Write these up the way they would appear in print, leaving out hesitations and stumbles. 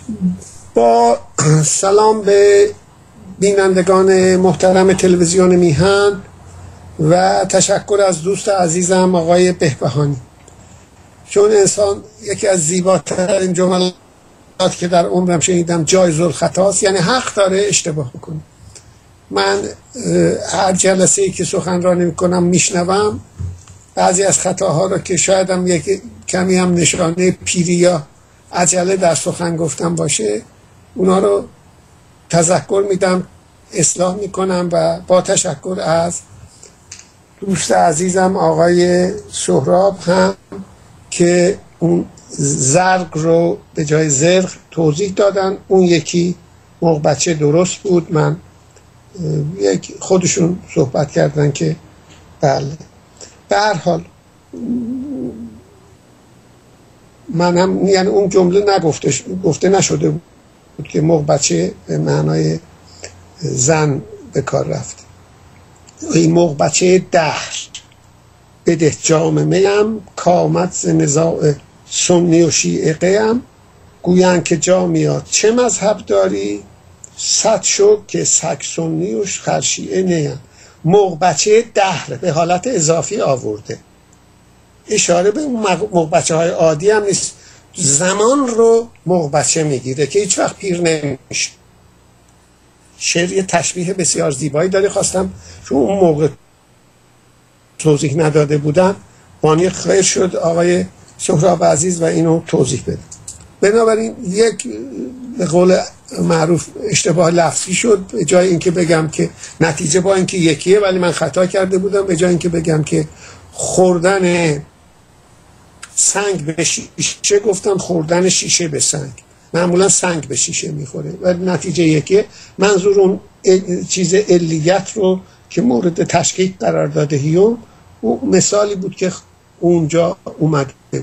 با سلام به بینندگان محترم تلویزیون میهن و تشکر از دوست عزیزم آقای بهبهانی. چون انسان یکی از زیباترین جملات که در عمرم شنیدم جایز الخطاست، یعنی حق داره اشتباه بکنه. من هر جلسه ای که سخنرانی میکنم میشنوم بعضی از خطاها رو که شاید هم یک کمی هم نشانه پیری یا عجله در سخن گفتم باشه، اونا رو تذکر میدم، اصلاح میکنم و با تشکر از دوست عزیزم آقای سهراب هم که اون زرق رو به جای زرق توضیح دادن. اون یکی موقع بچه درست بود. من خودشون صحبت کردن که بله. به هر حال من هم یعنی اون جمله گفته نشده بود که موقع بچه به معنای زن به کار رفت. این موقع بچه دهر بده جام میم، کامت ز نزاع سنی و شیعه هم، گویند که جامیا چه مذهب داری، صد شو که سگ سنی و خرشیعه نیم. موقع بچه دهر به حالت اضافی آورده، اشاره به اون موقع بچه های عادی هم نیست، زمان رو موقع بچه میگیره که هیچ وقت پیر نمیشه. شعر یه تشبیه بسیار زیبایی داره، خواستم چون اون موقع توضیح نداده بودن مانی خیر شد آقای سهراب عزیز و اینو توضیح بده. بنابراین یک به قول معروف اشتباه لفظی شد. به جای اینکه بگم که نتیجه با اینکه یکیه ولی من خطا کرده بودم، به جای اینکه بگم که خوردن سنگ به شیشه گفتم خوردن شیشه به سنگ. معمولا سنگ به شیشه میخوره و نتیجه یکیه. منظور اون چیز علیت رو که مورد تشکیک قرار داده هیوم، اون مثالی بود که اونجا اومده بود.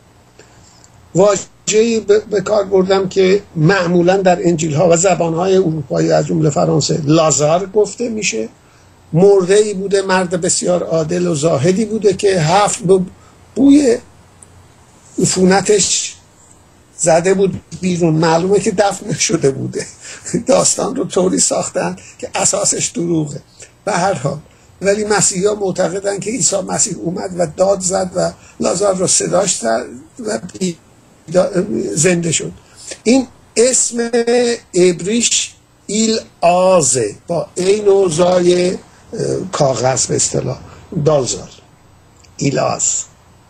واژه‌ای به کار بردم که معمولا در انجیل ها و زبان های اروپایی از جمله فرانسه لازار گفته میشه. مرده‌ای بوده، مرد بسیار عادل و زاهدی بوده که هفت بوی عفونتش زده بود بیرون. معلومه که دفن شده بوده. داستان رو طوری ساختن که اساسش دروغه. به هر حال ولی مسیحی ها معتقدن که عیسی مسیح اومد و داد زد و لازار رو صداش و زنده شد. این اسم عبریش ایل آزه با این و زای کاغذ به اصطلاح دالزار ایل آز.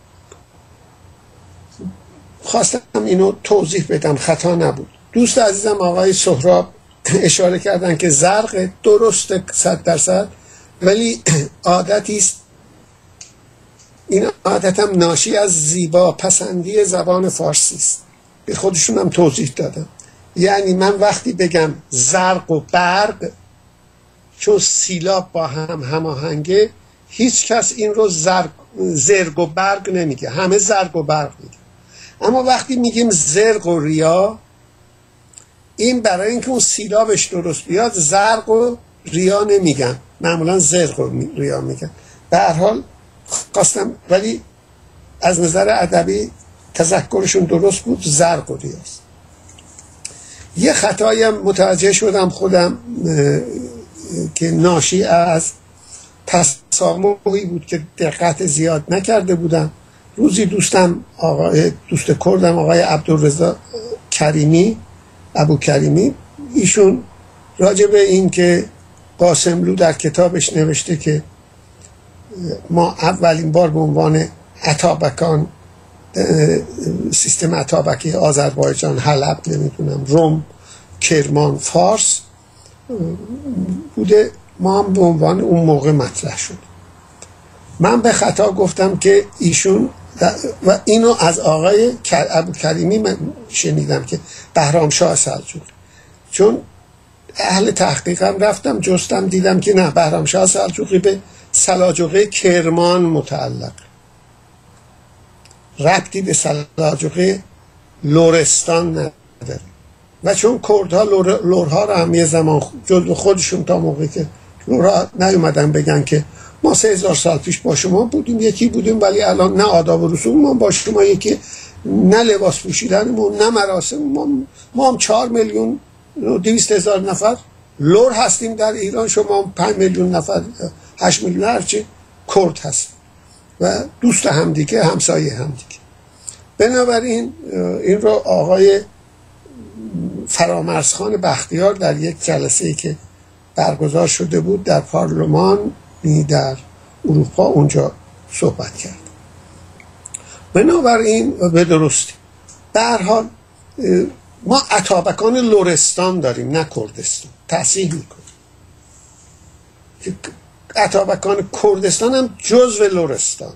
خواستم اینو توضیح بدم، خطا نبود. دوست عزیزم آقای سهراب اشاره کردن که زرق درست 100%، ولی عادتی است. این عادت هم ناشی از زیبا پسندی زبان فارسی است. به خودشون هم توضیح دادم. یعنی من وقتی بگم زرق و برق، چون سیلاب با هم هماهنگه، هیچ کس این رو زرق و برق نمیگه، همه زرق و برق میگه. اما وقتی میگیم زرق و ریا، این برای اینکه اون سیلابش درست بیاد زرق و ریا نمیگن، معمولا زرق و ریا میگن. به هر حال خواستم، ولی از نظر ادبی تذکرشون درست بود، زرق و ریاست. یه خطایم متوجه شدم خودم که ناشی از تسامحی بود که دقت زیاد نکرده بودم. روزی دوست کردم آقای عبدالرضا کریمی، ابو کریمی، ایشون راجع به این که قاسملو در کتابش نوشته که ما اولین بار به عنوان اتابکان سیستم اتابکی آذربایجان، حلب، نمیدونم روم، کرمان، فارس بوده، ما هم به عنوان اون موقع مطرح شد. من به خطا گفتم که ایشون و اینو از آقای ابو کریمی من شنیدم که بهرامشاه سلجوقی، چون اهل تحقیقم رفتم جستم دیدم که نه، بهرامشاه سلجوقی به سلاجقه کرمان متعلق، ربطی به سلاجقه لرستان نداره. و چون کردها لرها را هم یه زمان جزو خودشون تا موقعی که لرها نیومدن بگن که ما 3000 سال پیش با شما بودیم، یکی بودیم، ولی الان نه آداب و رسوم ما با شما یکی، نه لباس پوشیدنمون، نه مراسم. ما هم 4,200,000 نفر لور هستیم در ایران، شما هم 5 میلیون نفر، 8 میلیون هرچی کرد هستیم و دوست همدیگه، همسایه همدیگه. بنابراین این رو آقای فرامرزخان بختیار در یک جلسه‌ای که برگزار شده بود در پارلمانی در اروپا اونجا صحبت کرد. بنابراین به درستی به هر حال ما اتابکان لرستان داریم، نه کردستان. تصحیح میکنیم اتابکان کردستان هم جزو لرستان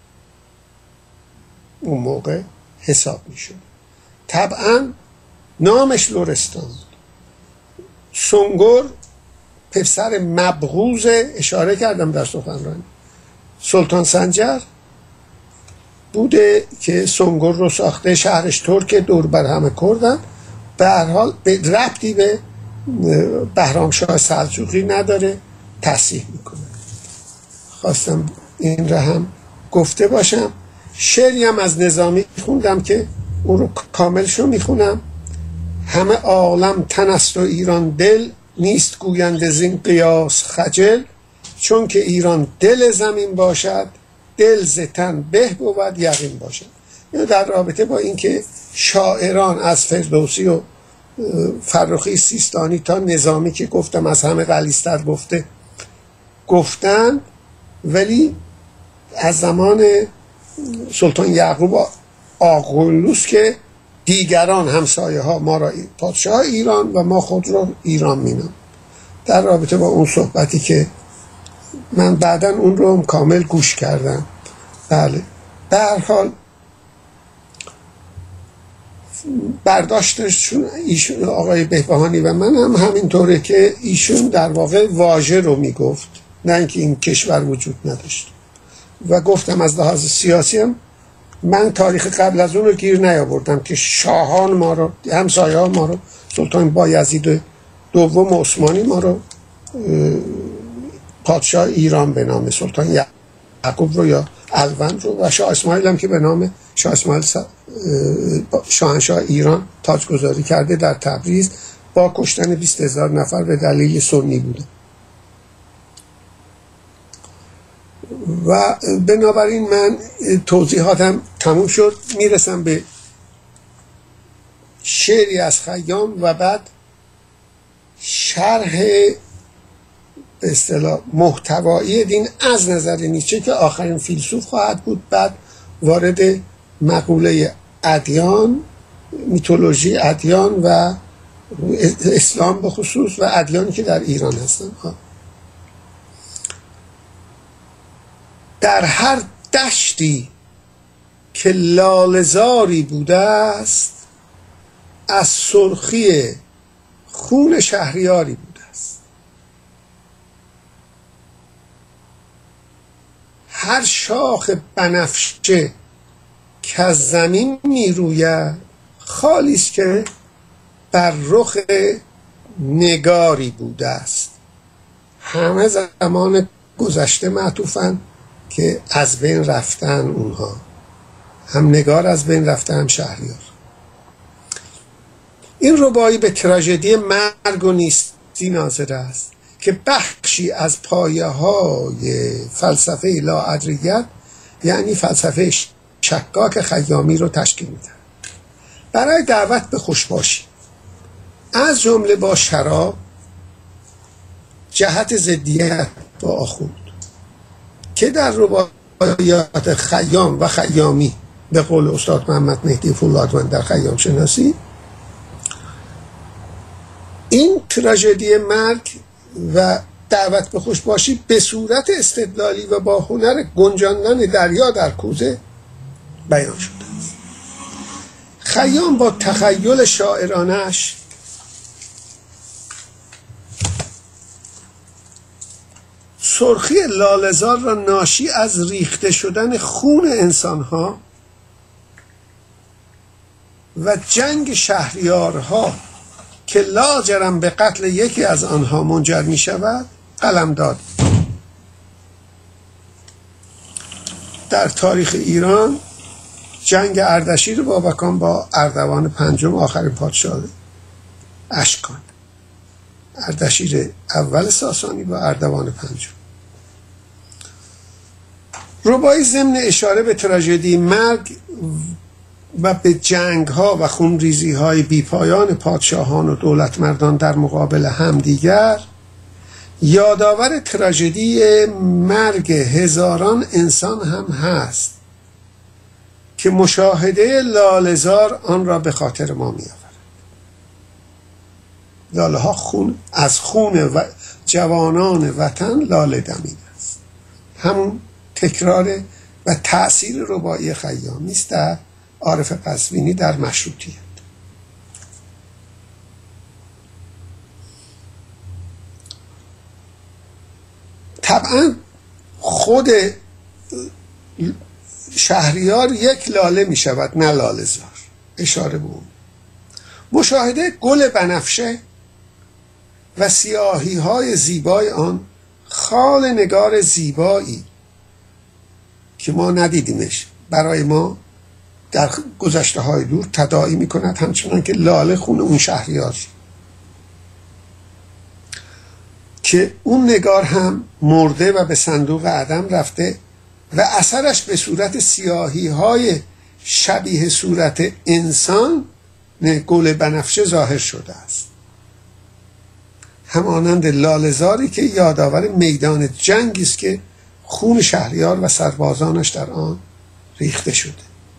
اون موقع حساب میشد. طبعا نامش لرستان بود. سنگر پسر مبغوز، اشاره کردم در سخنرانی، سلطان سنجر بوده که سنگر رو ساخته، شهرش ترک، دور بر همه کردن. به هر حال به ربطی به بهرامشاه سلجوقی نداره، تصحیح میکنه. خواستم این را هم گفته باشم. شعری هم از نظامی خوندم که اون رو کاملش رو میخونم. همه عالم تن است و ایران دل، نیست گوینده زین قیاس خجل. چون که ایران دل زمین باشد، دل ز تن به بود یقین باشد. اینو در رابطه با اینکه شاعران از فردوسی و فرخی سیستانی تا نظامی که گفتم از همه غلیظ‌تر گفتن، ولی از زمان سلطان یعقوب آغولوس که دیگران همسایه ها ما را پادشاه ایران و ما خود را ایران مینام. در رابطه با اون صحبتی که من بعداً اون رو کامل گوش کردم. بله، در حال برداشتشون ایشون آقای بهبهانی و من هم همینطوره که ایشون در واقع واژه رو میگفت، نه اینکه این کشور وجود نداشت. و گفتم از لحاظ سیاسی هم من تاریخ قبل از اون رو گیر نیاوردم که شاهان ما رو، همسایه ها ما رو، سلطان بایزید دوم عثمانی ما رو پادشاه ایران به نام سلطان یعقوب رو یا الوند رو و شاه اسماعیل هم که به نام شاه اسماعیل شاهنشاه ایران تاجگذاری کرده در تبریز با کشتن 20,000 نفر به دلیل سنی بوده. و بنابراین من توضیحاتم تموم شد. میرسم به شعری از خیام و بعد شرح به اصطلاح محتوایی دین از نظر نیچه که آخرین فیلسوف خواهد بود. بعد وارد مقوله ادیان، میتولوژی ادیان و اسلام به خصوص و ادیانی که در ایران هستن. در هر دشتی که لاله‌زاری بوده است، از سرخی خون شهریاری بوده است. هر شاخ بنفشه که از زمین می روید، خالی است که بر رخ نگاری بوده است. همه زمان گذشته معطوفن که از بین رفتن اونها، هم نگار از بین رفته هم شهریار. این ربایی به تراژدی مرگ و نیستی ناظر است که بخشی از پایه های فلسفه لاادریت، یعنی فلسفه شکاک خیامی رو تشکیل میده. برای دعوت به خوشباشی از جمله با شراب، جهت ضدیت با آخوند که در رباعیات خیام و خیامی به قول استاد محمد مهدی فولادوند در خیام شناسی، این تراژدی مرگ و دعوت به خوشباشی به صورت استدلالی و با هنر گنجاندن دریا در کوزه بیان شده است. خیام با تخیل شاعرانش سرخی لاله‌زار را ناشی از ریخته شدن خون انسانها و جنگ شهریارها که لاجرم به قتل یکی از آنها منجر می شود قلم داد. در تاریخ ایران جنگ اردشیر بابکان با اردوان پنجم آخرین پادشاه اشکان، اردشیر اول ساسانی با اردوان پنجم. رباعی ضمن اشاره به تراژدی مرگ و به جنگ ها و خونریزی های بیپایان پادشاهان و دولتمردان در مقابل همدیگر، یادآور تراژدی مرگ هزاران انسان هم هست که مشاهده لاله‌زار آن را به خاطر ما می آورد. لاله ها از خون و جوانان وطن لاله دمیده است. همون تکرار و تأثیر رباعی خیامی است در عارف قزوینی در مشروطیت. طبعا خود شهریار یک لاله می شود، نه لاله‌زار. اشاره به اون مشاهده گل بنفشه و سیاهی های زیبای آن، خال نگار زیبایی که ما ندیدیمش، برای ما در گذشته های دور تداعی می کند همچنان که لاله خون اون شهریار، که اون نگار هم مرده و به صندوق عدم رفته و اثرش به صورت سیاهی های شبیه صورت انسان گل بنفشه ظاهر شده است، همانند لاله‌زاری که یادآور میدان جنگی است که خون شهریار و سربازانش در آن ریخته شده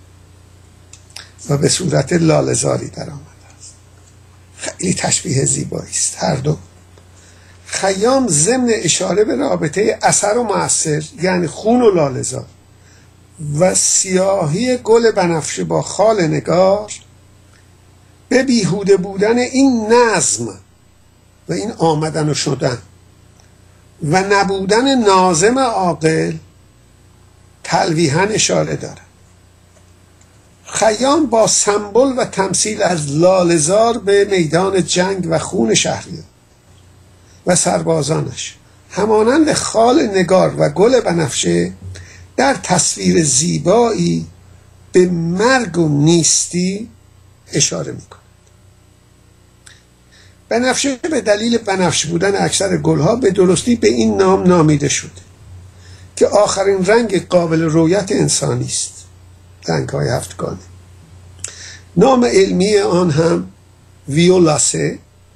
و به صورت لاله‌زاری در آمده است. خیلی تشبیه زیبایی است هر دو. خیام ضمن اشاره به رابطه اثر و مؤثر، یعنی خون و لاله‌زار و سیاهی گل بنفشه با خال نگار، به بیهوده بودن این نظم و این آمدن و شدن و نبودن ناظم عاقل تلویحاً اشاره دارد. خیام با سمبل و تمثیل از لاله‌زار به میدان جنگ و خون شهریار و سربازانش، همانند خال نگار و گل بنفشه، در تصویر زیبایی به مرگ و نیستی اشاره می‌کند. بنفشه به دلیل بنفش بودن اکثر گلها به درستی به این نام نامیده شده که آخرین رنگ قابل رؤیت انسانی است، رنگ‌های هفتگانه. نام علمی آن هم ویولاسه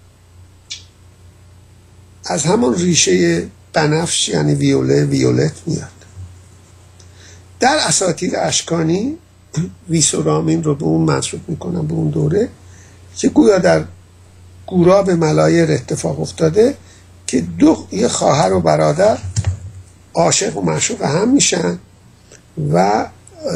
از همان ریشه بنفش یعنی ویوله، ویولت میاد. در اساطیر اشکانی ویسورامین رو به اون منسوب میکنن، به اون دوره که گویا در گوراب ملایر اتفاق افتاده که یه خواهر و برادر عاشق و معشوق هم میشن و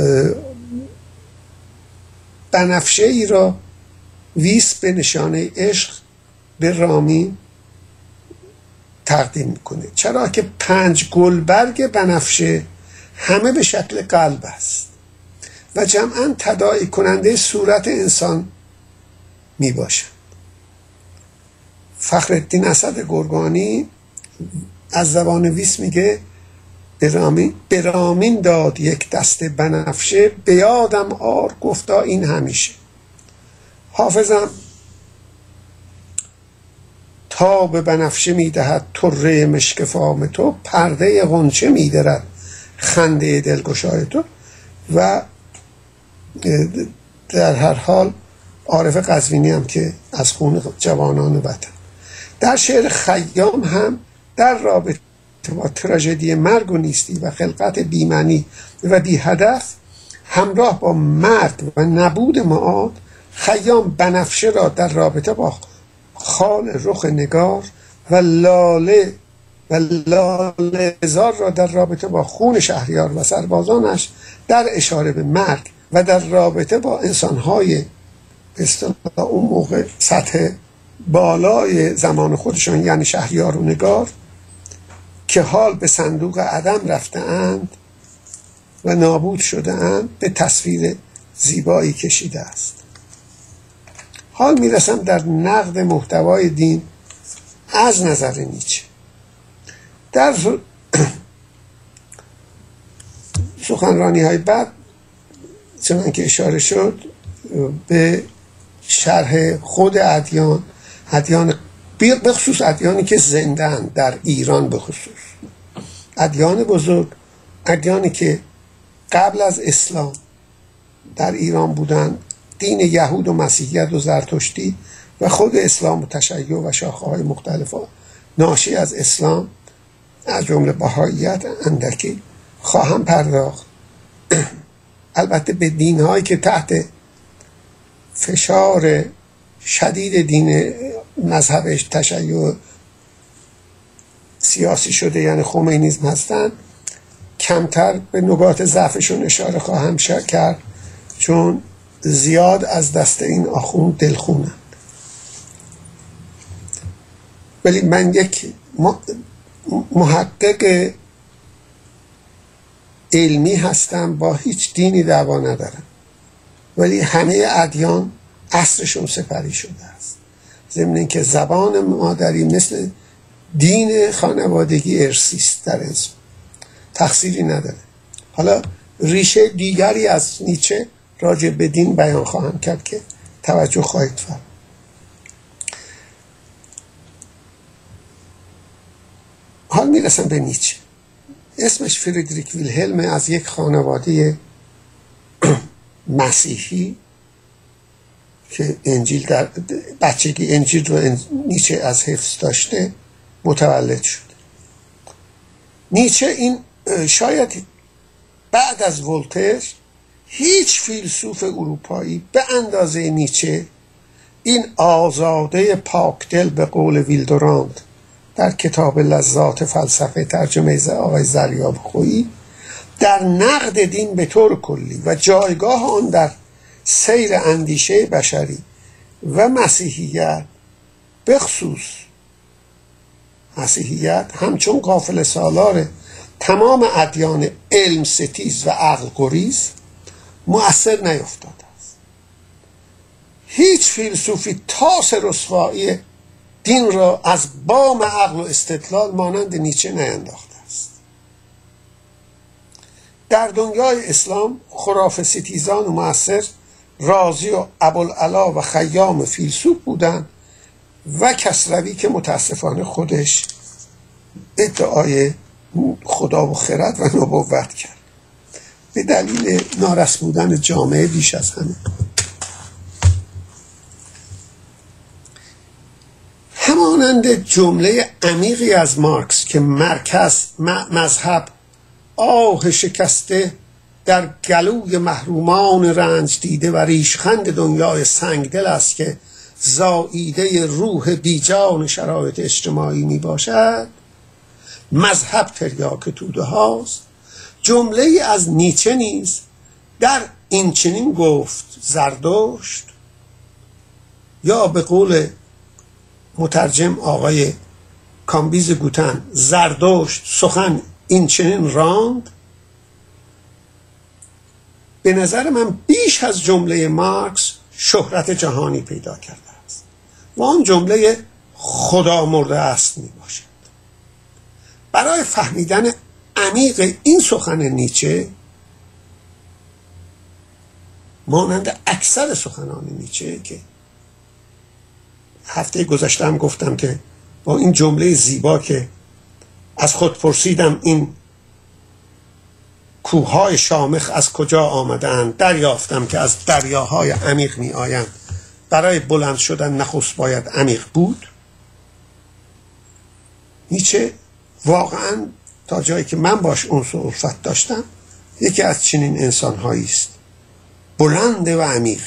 بنفشه ای را ویس به نشانه عشق به رامین تقدیم میکنه، چرا که 5 گلبرگ بنفشه همه به شکل قلب است و جمعاً تداعی کننده صورت انسان می باشند. فخرالدین اسد گرگانی از زبان ویس میگه به رامین داد یک دست بنفشه، به یادم آر گفتا این همیشه. حافظم تا به بنفشه میدهد طره مشک فام تو، پرده غنچه میدرد خنده دلگشای تو. و در هر حال عارف قزوینی هم که از خون جوانان وطن. در شعر خیام هم در رابطه با تراژدی مرگ و نیستی و خلقت بی‌معنی و بی هدف همراه با مرگ و نبود معاد، خیام بنفشه را در رابطه با خال رخ نگار و لاله‌زار را در رابطه با خون شهریار و سربازانش در اشاره به مرگ و در رابطه با انسان‌های به اصطلاح اون موقع سطح بالای زمان خودشان، یعنی شهریار و نگار، که حال به صندوق عدم رفته اند و نابود شده اند، به تصویر زیبایی کشیده است. حال میرسم در نقد محتوای دین از نظر نیچه. در سخنرانی های بعد چون که اشاره شد به شرح خود ادیان به خصوص ادیانی که زنده‌اند در ایران، به خصوص ادیان بزرگ، ادیانی که قبل از اسلام در ایران بودند، دین یهود و مسیحیت و زرتشتی و خود اسلام و تشیع و شاخه‌های مختلف ناشی از اسلام از جمله بهائیت اندکی خواهم پرداخت. البته به دین‌هایی که تحت فشار شدید دین مذهبش تشیع سیاسی شده، یعنی خمینیسم هستند، کمتر به نقاط ضعفشون اشاره خواهم کرد، چون زیاد از دست این آخوند دلخونند. ولی من یک محقق علمی هستم، با هیچ دینی دعوا ندارم، ولی همه ادیان اصلشون سپری شده است، ضمن اینکه زبان مادری مثل دین خانوادگی ارثی است در انسان، تقصیری نداره. حالا ریشه دیگری از نیچه راجع به دین بیان خواهم کرد که توجه خواهید فرمود. حال میرسم به نیچه. اسمش فریدریک ویلهلم، از یک خانواده مسیحی که انجیل در بچگی انجیل رو نیچه از حفظ داشته متولد شد. نیچه این شاید بعد از ولتر هیچ فیلسوف اروپایی به اندازه نیچه این آزاده پاکدل، به قول ویلدوراند در کتاب لذات فلسفه ترجمه آقای زریاب خویی، در نقد دین به طور کلی و جایگاه آن در سیر اندیشه بشری و مسیحیت، به خصوص مسیحیت همچون قافله سالار تمام ادیان علم ستیز و عقل گریز مؤثر نیفتاده است. هیچ فیلسوفی تاس رسوایی دین را از بام عقل و استدلال مانند نیچه نینداخته است. در دنیای اسلام خرافه ستیزان و مؤثر رازی و ابوالعلا و خیام فیلسوف بودند و کسروی که متاسفانه خودش ادعای خدا و خرد و نبوت کرد به دلیل نارس بودن جامعه بیش از همه. همانند جمله عمیقی از مارکس که مرکز مذهب آه شکسته در گلوی محرومان رنج دیده و ریشخند دنیای سنگدل است که زاییده روح بیجان شرایط اجتماعی می باشد، مذهب تریاک توده هاست، جمله از نیچه نیز در این چنین گفت زردشت، یا به قول مترجم آقای کامبیز گوتن زردشت سخن این چنین راند، به نظر من بیش از جمله مارکس شهرت جهانی پیدا کرده است و آن جمله خدا مرده است می باشد. برای فهمیدن عمیق این سخن نیچه، مانند اکثر سخنان نیچه که هفته گذشته هم گفتم که با این جمله زیبا که از خود پرسیدم این کوههای شامخ از کجا آمدند، دریافتم که از دریاهای عمیق می آیند، برای بلند شدن نخست باید عمیق بود. نیچه واقعا تا جایی که من باش انس و الفت داشتم یکی از چنین انسان‌هایی است، بلند و عمیق،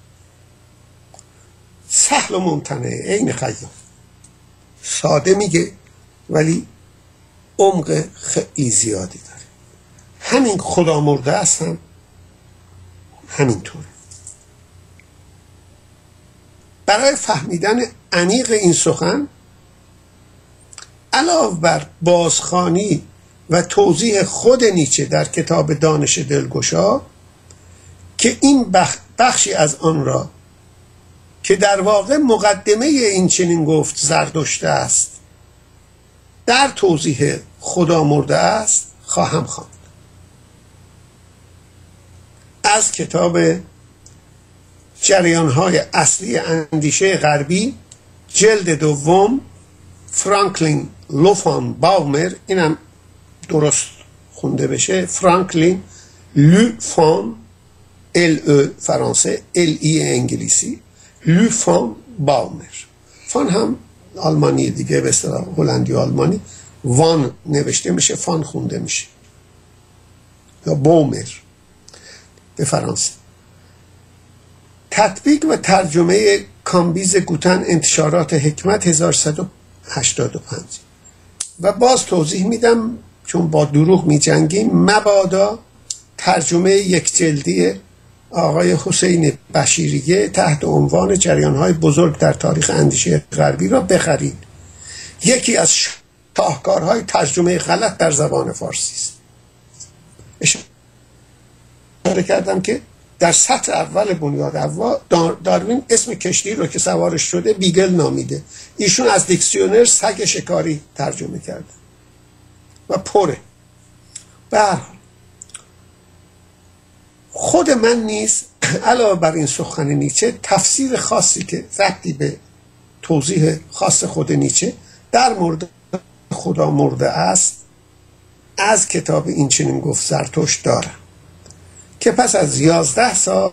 سهل و ممتنع، عین خیام، ساده میگه ولی عمق خیلی زیادی داره. همین خدا مرده است هم همینطوره. برای فهمیدن عمیق این سخن علاوه بر بازخوانی و توضیح خود نیچه در کتاب دانش دلگشا که این بخشی از آن را که در واقع مقدمه این چنین گفت زردشت است در توضیح خدا مرده است خواهم خواند. از کتاب جریان‌های اصلی اندیشه غربی، جلد دوم، فرانکلین لوفان باومر، اینم درست خونده بشه، فرانکلین لوفان، ال فرانسه، ال ای انگلیسی، لوفان باومر. فان هم آلمانی دیگه، به اصطلاح هلندی آلمانی، وان نوشته میشه، فان خونده میشه، یا باومر به فرانسه. تطبیق و ترجمه کامبیز گوتن، انتشارات حکمت، 1185. و باز توضیح میدم چون با دروغ میجنگیم، مبادا ترجمه یک جلدی آقای حسین بشیریه تحت عنوان جریان‌های بزرگ در تاریخ اندیشه غربی را بخرید. یکی از شاهکارهای ترجمه غلط در زبان فارسی است. اشاره کردم که در سطر اول بنیاد اول داروین اسم کشتی رو که سوارش شده بیگل نامیده، ایشون از دیکسیونر سگ شکاری ترجمه کرده و پره. به خود من نیز علاوه بر این سخن نیچه، تفسیر خاصی که ربطی به توضیح خاص خود نیچه در مورد خدا مرده است از کتاب این چنین گفت زرتشت دارم که پس از 11 سال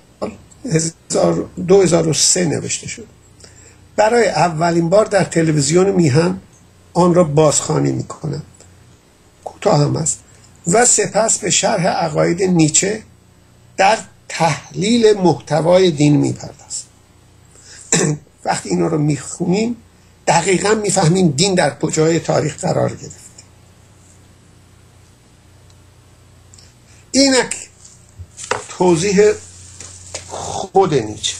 2003 نوشته شد. برای اولین بار در تلویزیون میهن آن را بازخوانی میکنم، کوتاه هم است، و سپس به شرح عقاید نیچه در تحلیل محتوای دین میپردازم. وقتی اینا رو میخونیم دقیقا میفهمیم دین در کجای تاریخ قرار گرفته. اینک توضیح خود نیچه.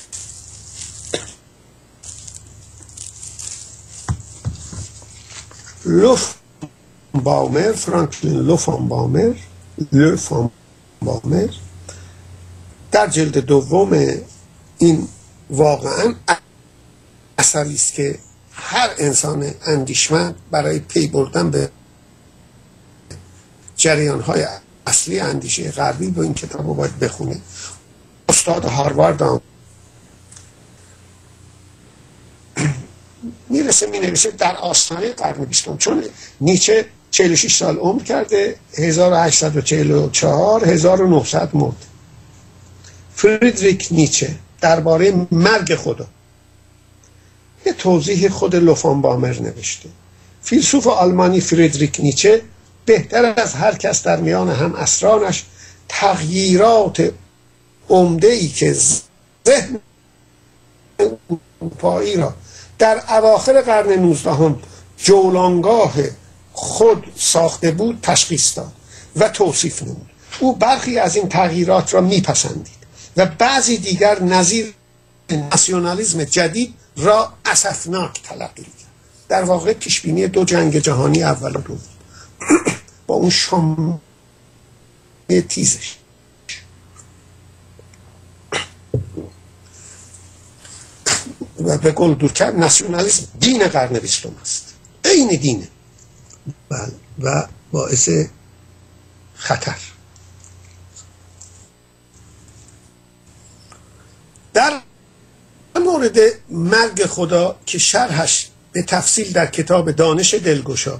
لوفان باومر، فرانکلین لوفان باومر در جلد دوم این واقعا اثری است که هر انسان اندیشمند برای پی بردن به جریان‌های اصلی اندیشه غربی با این کتاب رو باید بخونه. استاد هاروارد هم مینویسه در آستانه قرن 20، چون نیچه 46 سال عمر کرده، 1844 1900 مرد. فریدریک نیچه درباره مرگ خدا یه توضیح خود لوفان باومر نوشته. فیلسوف آلمانی فریدریک نیچه بهتر از هر کس در میان هم عصرانش تغییرات عمده‌ای که ذهن اروپایی را در اواخر قرن 19 جولانگاه خود ساخته بود تشخیص داد و توصیف نمود. او برخی از این تغییرات را میپسندید و بعضی دیگر نظیر ناسیونالیسم جدید را اسفناک تلقی کرد. در واقع پیشبینی 2 جنگ جهانی اول و دوم با اون شام تیزش. و به قول دورکهیم ناسیونالیسم دین قرن 20 است، عین دینه و باعث خطر. در مورد مرگ خدا که شرحش به تفصیل در کتاب دانش دلگشا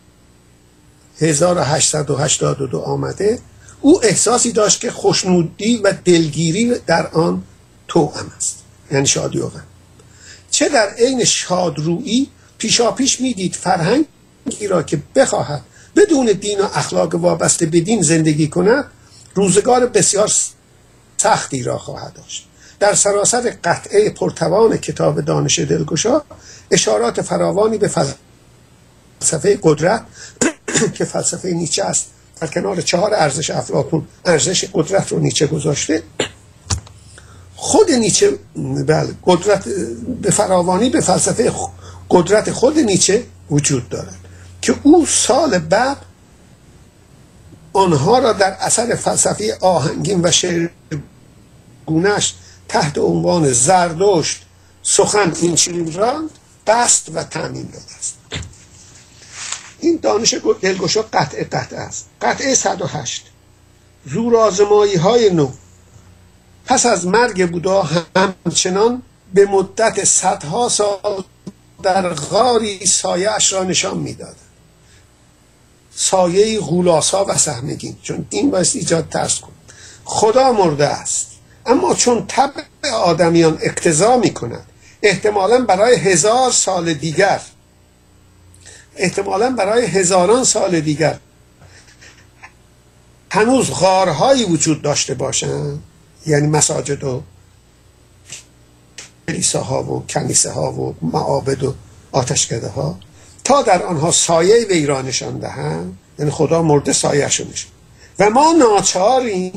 1882 آمده، او احساسی داشت که خوشنودی و دلگیری در آن توأم است، یعنی شادی و غم. چه در عین شادرویی پیشاپیش میدید فرهنگی را که بخواهد بدون دین و اخلاق وابسته به دین زندگی کند روزگار بسیار سختی را خواهد داشت. در سراسر قطعه پرتوان کتاب دانش دلگشا اشارات فراوانی به فلسفه قدرت که فلسفه نیچه است، در کنار 4 ارزش افلاطون ارزش قدرت رو نیچه گذاشته. خود نیچه قدرت به فراوانی به فلسفه قدرت خود نیچه وجود دارد که او سال بعد آنها را در اثر فلسفه آهنگین و شعرگونه‌اش تحت عنوان زردشت سخن این چنین راند بست و تعمیم داده است. این دانش دلگشا قطعه است. قطعه 108 زورآزمایی های نو پس از مرگ بودا همچنان به مدت صدها سال در غاری سایه اش را نشان میداد، سایه غولاسا و سهمگین، چون این باعث ایجاد ترس کن. خدا مرده است، اما چون طبع آدمیان اقتضا می کند احتمالاً برای 1000 سال دیگر، احتمالاً برای هزاران سال دیگر هنوز غارهایی وجود داشته باشند، یعنی مساجد و کلیساها و کنیسه ها و معابد و آتشکده ها، تا در آنها سایه وی را نشان دهند، یعنی خدا مرده سایه‌اش رو نشان. و ما ناچاریم،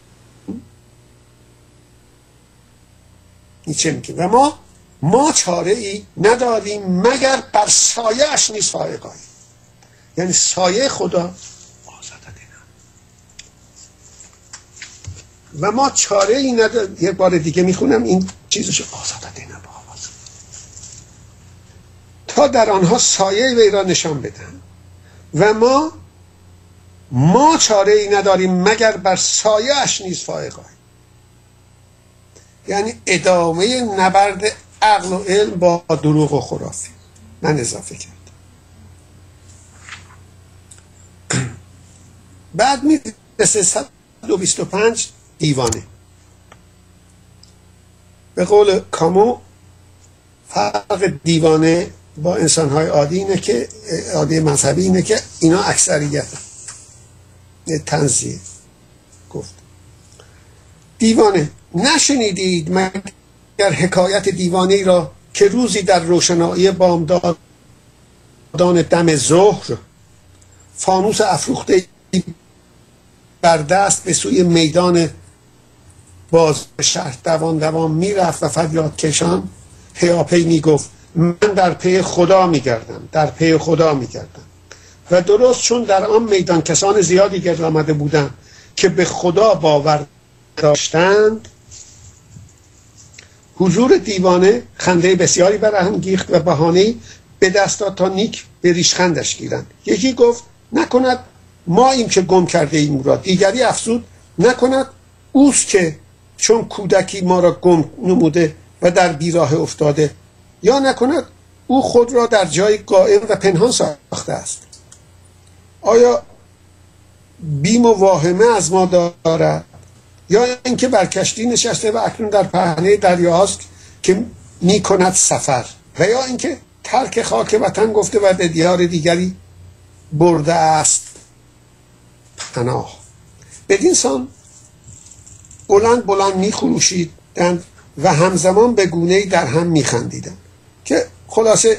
نیچه میگه، و ما چاره ای نداریم مگر بر سایه اش نیز فائق آییم. یعنی سایه خدا و ما چاره ای نداریم. یک بار دیگه میخونم این چیزشو، آزادتنا با آواز، تا در آنها سایه وی را نشان بدن. و ما چاره ای نداریم مگر بر سایه اش نیز فائق آییم. یعنی ادامه نبرد عقل و علم با دروغ و خرافی. من اضافه کردم. بعد میرسه 125 دیوانه. به قول کامو فرق دیوانه با انسان‌های عادی اینه که، عادی مذهبی اینه که اینا اکثریت تنزیه گفت. دیوانه، نشنیدید مگر حکایت دیوانه‌ای را که روزی در روشنایی بامدادان دم ظهر فانوس افروخته بر دست به سوی میدان باز شهر دوان میرفت و فریاد کشان پیاپی میگفت من در پی خدا میگردم، در پی خدا میگردم. و درست چون در آن میدان کسان زیادی گرد آمده بودند که به خدا باور داشتند، حضور دیوانه خنده بسیاری برهم انگیخت و بهانه‌ای به دست داد تا نیک به ریشخندش گیرند. یکی گفت نکند ما ایم که گم کرده ایم او را. دیگری افزود نکند اوست که چون کودکی ما را گم نموده و در بیراه افتاده، یا نکند او خود را در جای قائم و پنهان ساخته است. آیا بیم و واهمه از ما دارد، یا اینکه بر کشتی نشسته و اکنون در پهنه دریاست که می کند سفر، و یا اینکه ترک خاک وطن گفته و به دیار دیگری برده است پناه. بدین سان بلند می خروشیدند و همزمان به گونه‌ای در هم می خندیدند که خلاصه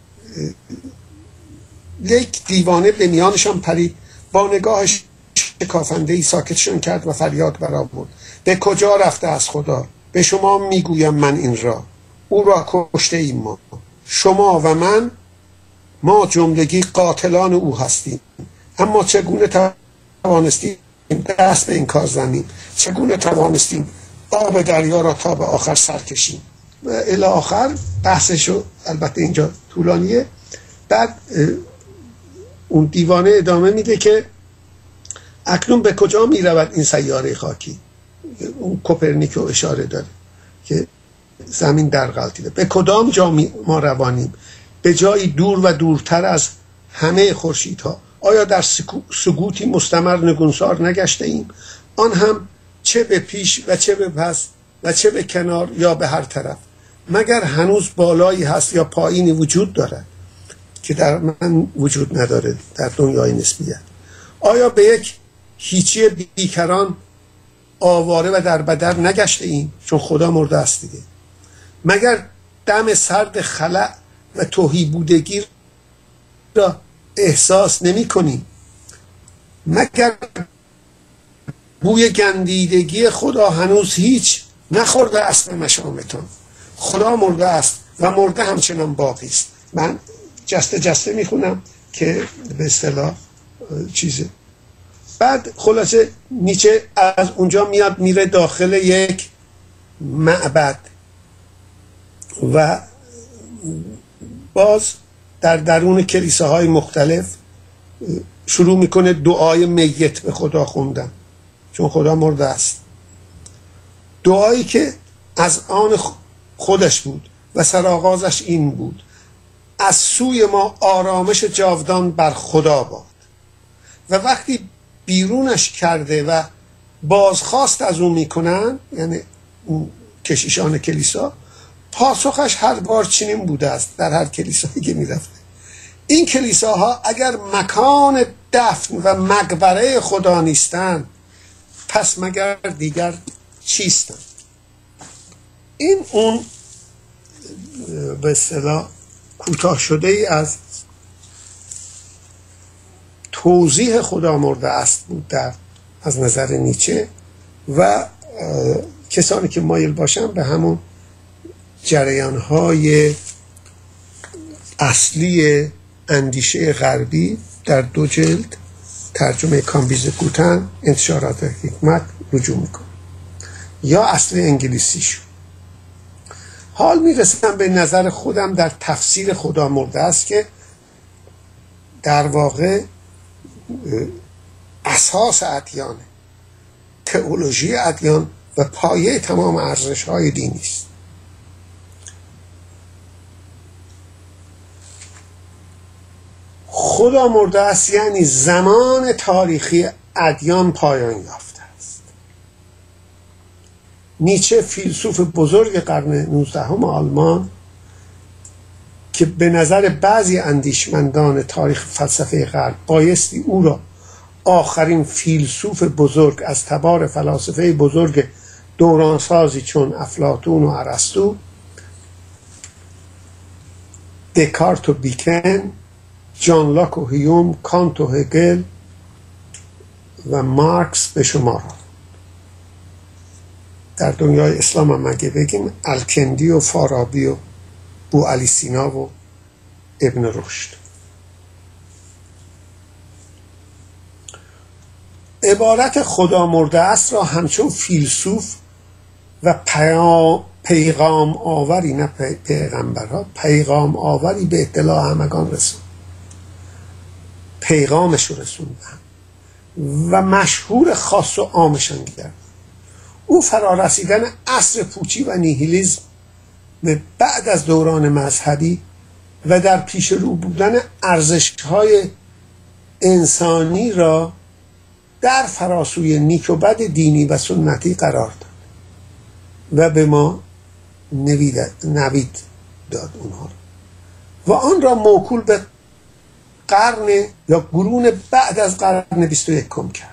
یک دیوانه به میانشان پرید، با نگاهش شکافنده‌ای ساکتشان کرد و فریاد برآورد به کجا رفته از خدا؟ به شما میگویم من این را، او را کشته ایم ما، شما و من، ما جملگی قاتلان او هستیم. اما چگونه توانستیم دست به این کار زنیم؟ چگونه توانستیم آب دریا را تا به آخر سر کشیم؟ و الی آخر بحثشو، البته اینجا طولانیه. بعد اون دیوانه ادامه میده که اکنون به کجا می رود این سیاره خاکی؟ اون کوپرنیکو اشاره داره که زمین در غلطیده. به کدام جا ما روانیم؟ به جایی دور و دورتر از همه خورشیدها. آیا در سکوتی مستمر نگونسار نگشته ایم؟ آن هم چه به پیش و چه به پس و چه به کنار یا به هر طرف. مگر هنوز بالایی هست یا پایینی وجود دارد که در من وجود نداره در دنیای نسبیت؟ آیا به یک هیچی بیکران آواره و در بدر نگشته ایم؟ چون خدا مرده است دیگه. مگر دم سرد خلأ و تهی بودگی را احساس نمی کنیم؟ مگر بوی گندیدگی خدا هنوز هیچ نخورده است به مشامتان؟ خدا مرده است و مرده همچنان باقی است. من جسته میخونم که به اصطلاح چیزه. بعد خلاصه نیچه از اونجا میاد میره داخل یک معبد و باز در درون کلیساهای مختلف شروع میکنه دعای میت به خدا خوندن، چون خدا مرده است. دعایی که از آن خودش بود و سرآغازش این بود: از سوی ما آرامش جاودان بر خدا باد. و وقتی بیرونش کرده و بازخواست از اون میکنن، یعنی کشیشان کلیسا، پاسخش هر بار چنین بوده است در هر کلیسایی که میرفته: این کلیساها اگر مکان دفن و مقبره خدا نیستند، پس مگر دیگر چیستند؟ این اون به اصطلاح کوتاه شده ای از توضیح خدا مرده است بود در از نظر نیچه. و کسانی که مایل باشن به همون جریان‌های اصلی اندیشه غربی در 2 جلد ترجمه کامبیز گوتن، انتشارات حکمت رجوع میکن، یا اصل انگلیسیشو. حال میرسم به نظر خودم در تفسیر خدا مرده است که در واقع اساس ادیان، تئولوژی ادیان و پایه تمام ارزش‌های دینی است. خدا مرده است یعنی زمان تاریخی ادیان پایان یافته است. نیچه، فیلسوف بزرگ قرن 19 آلمان که به نظر بعضی اندیشمندان تاریخ فلسفه غرب بایستی او را آخرین فیلسوف بزرگ از تبار فلاسفه بزرگ دورانسازی چون افلاطون و ارسطو، دکارت و بیکن، جان لاک و هیوم، کانت و هگل و مارکس به شمار. در دنیای اسلام هم اگه بگیم الکندی و فارابی و بو علی سینا و ابن رشد. عبارت خدا مرده است را همچون فیلسوف و پیغام آوری، نه پیغمبرها، پیغام آوری به اطلاع همگان رسون، پیغامش رو رسوندن و مشهور خاص و عامشان کرد. او فرارسیدن عصر پوچی و نیهیلیسم بعد از دوران مذهبی و در پیش رو بودن ارزش‌های انسانی را در فراسوی نیک و بد دینی و سنتی قرار داد و به ما نوید داد اونها و آن را موکول به قرن یا قرون بعد از قرن 21 کرد.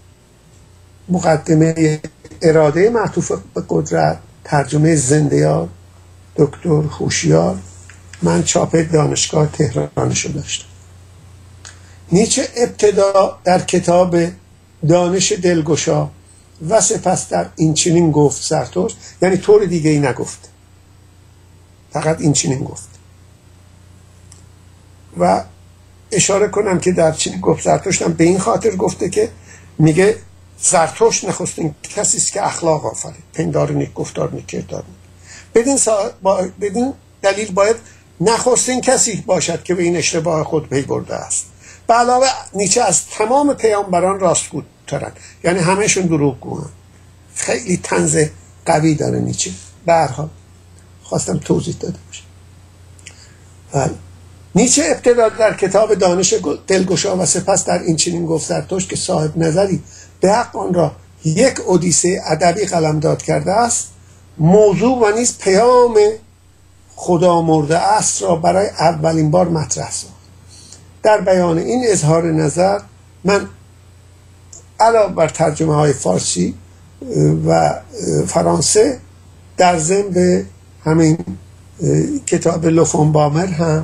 مقدمه اراده معطوف به قدرت، ترجمه زنده‌یار دکتر هوشیار، من چاپ دانشگاه تهرانشو داشتم. نیچه ابتدا در کتاب دانش دلگشا و سپس در این چنین گفت زرتشت، یعنی طور دیگه ای نگفت، فقط این چنین گفت. و اشاره کنم که در چنین گفت زرتشت هم به این خاطر گفته که میگه زرتشت نخستین کسی است که اخلاق آفرید، پندار نیک، گفتار نیک، کردار نیک. بدین دلیل باید نخستین کسی باشد که به این اشتباه خود پی برده است. به علاوه نیچه از تمام پیامبران راستگوترند، یعنی همهشون دروغگوان. خیلی طنز قوی داره نیچه. به هر حال خواستم توضیح داده باشم. نیچه ابتدا در کتاب دانش دلگشا و سپس در این چنین گفت زرتشت که صاحب نظری به حق آن را یک اودیسه ادبی قلمداد کرده است، موضوع و نیز پیام خدا مرده است را برای اولین بار مطرح ساخت. در بیان این اظهار نظر من علاوه بر ترجمه های فارسی و فرانسه در ضمن به همین کتاب لوفونبامر هم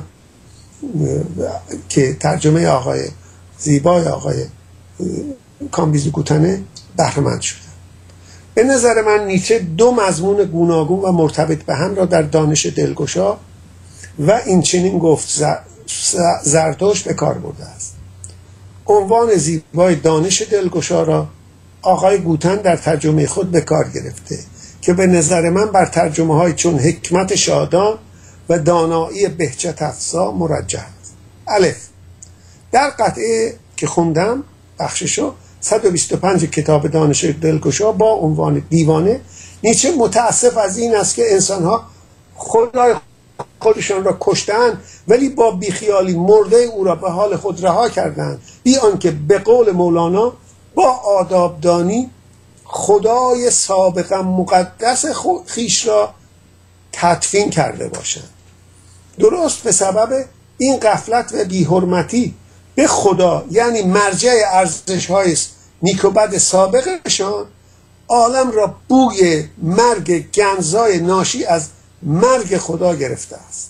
که ترجمه آقای زیبای آقای کامبیز گوتنه بهره‌مند شدم. به نظر من نیچه 2 مضمون گوناگون و مرتبط به هم را در دانش دلگشا و این چنین گفت زرتشت به کار برده است. عنوان زیبای دانش دلگشا را آقای گوتن در ترجمه خود به کار گرفته که به نظر من بر ترجمه های چون حکمت شادان و دانایی بهجت افزا مرجح است. الف، در قطعه که خوندم بخششو 125 کتاب دانش دلگشا با عنوان دیوانه نیچه متاسف از این است که انسانها خدای خودشان را کشتند ولی با بیخیالی مرده او را به حال خود رها کردند، بی آنکه به قول مولانا با آدابدانی خدای سابقا مقدس خیش را تدفین کرده باشند. درست به سبب این غفلت و بی‌حرمتی به خدا، یعنی مرجع ارزش‌های نیک و بد سابقشان، عالم را بوی مرگ گنزای ناشی از مرگ خدا گرفته است.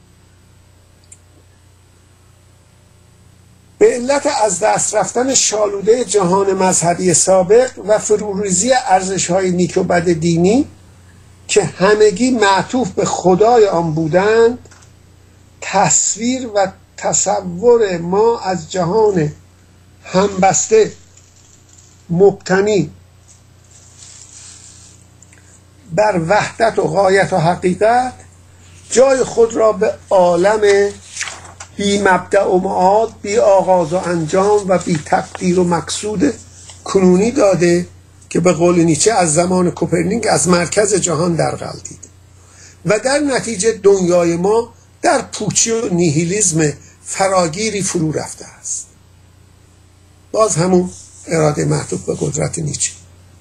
به علت از دست رفتن شالوده جهان مذهبی سابق و فروریزی ارزش‌های نیک و بد دینی که همگی معطوف به خدای آن بودند، تصویر و تصور ما از جهان همبسته مبتنی بر وحدت و غایت و حقیقت جای خود را به عالم بی مبدأ و معاد، بی آغاز و انجام و بی تقدیر و مقصود کنونی داده که به قول نیچه از زمان کوپرنیک از مرکز جهان در غلطید و در نتیجه دنیای ما در پوچی و نیهیلیزم فراگیری فرو رفته است. باز همون اراده معطوف به قدرت نیچه.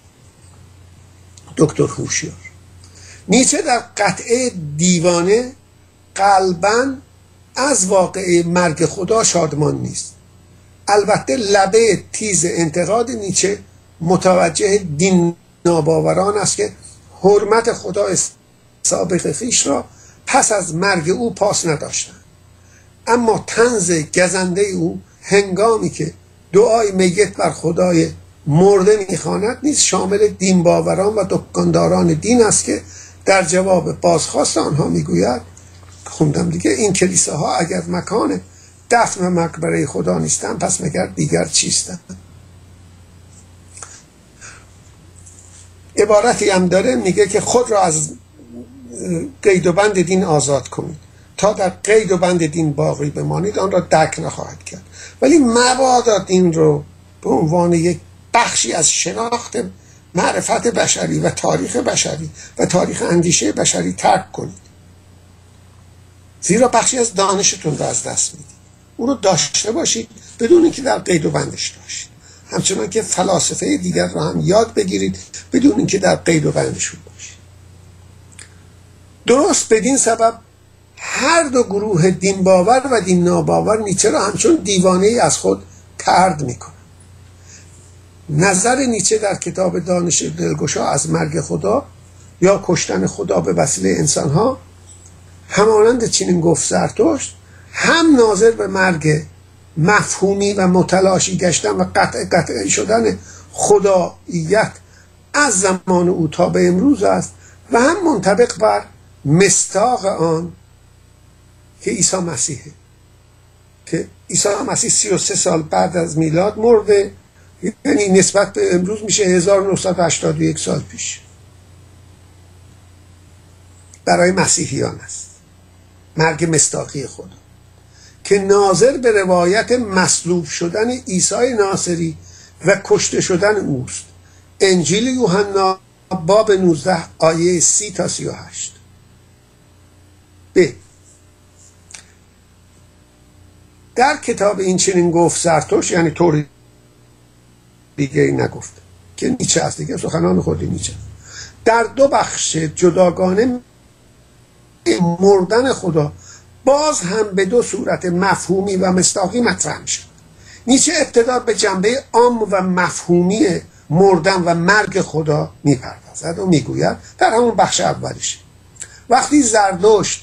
دکتر هوشیار نیچه در قطعه دیوانه قلباً از واقعه مرگ خدا شادمان نیست. البته لبه تیز انتقاد نیچه متوجه دین ناباوران است که حرمت خدا سابق خیش را پس از مرگ او پاس نداشتند، اما طنز گزنده او هنگامی که دعای میت بر خدای مرده میخواند نیز شامل دین باوران و دکانداران دین است که در جواب بازخواست آنها میگوید، خوندم دیگه، این کلیساها اگر مکان دفن و مقبره خدا نیستند پس مگر دیگر چیستند؟ عبارتی هم داره میگه که خود را از قید و بند دین آزاد کنید، تا در قید و بند دین باقی بمانید آن را درک نخواهد کرد. ولی مبادا دین رو به عنوان یک بخشی از شناخت معرفت بشری و تاریخ بشری و تاریخ اندیشه بشری ترک کنید، زیرا بخشی از دانشتون رو از دست میدید. اون رو داشته باشید بدون اینکه در قید و بندش باشید، همچنان که فلاسفه دیگر رو هم یاد بگیرید بدون اینکه در قید و بندشون باشید. درست بدین سبب هر دو گروه دین باور و دین ناباور نیچه را همچون دیوانه ای از خود طرد میکنند. نظر نیچه در کتاب دانش دلگشا از مرگ خدا یا کشتن خدا به وسیله انسانها همانند چنین گفت زرتشت هم ناظر به مرگ مفهومی و متلاشی گشتن و قطع شدن خداییت از زمان او تا به امروز است و هم منطبق بر مصداق آن که عیسی مسیحه، که عیسی مسیح 33 سال بعد از میلاد مرده، یعنی نسبت به امروز میشه 1981 سال پیش. برای مسیحیان است مرگ مصداقی خدا که ناظر به روایت مصلوب شدن عیسی ناصری و کشته شدن اوست. انجیل یوحنا باب 19 آیه 30 تا 38. ب. در کتاب این چنین گفت زرتشت، یعنی طور دیگه ای نگفت که نیچه است دیگه، سخنان خودی نیچه، در دو بخش جداگانه مردن خدا باز هم به دو صورت مفهومی و مصداقی مطرح میشه. نیچه ابتدا به جنبه عام و مفهومی مردن و مرگ خدا میپردازد و میگوید در همون بخش اولش وقتی زردشت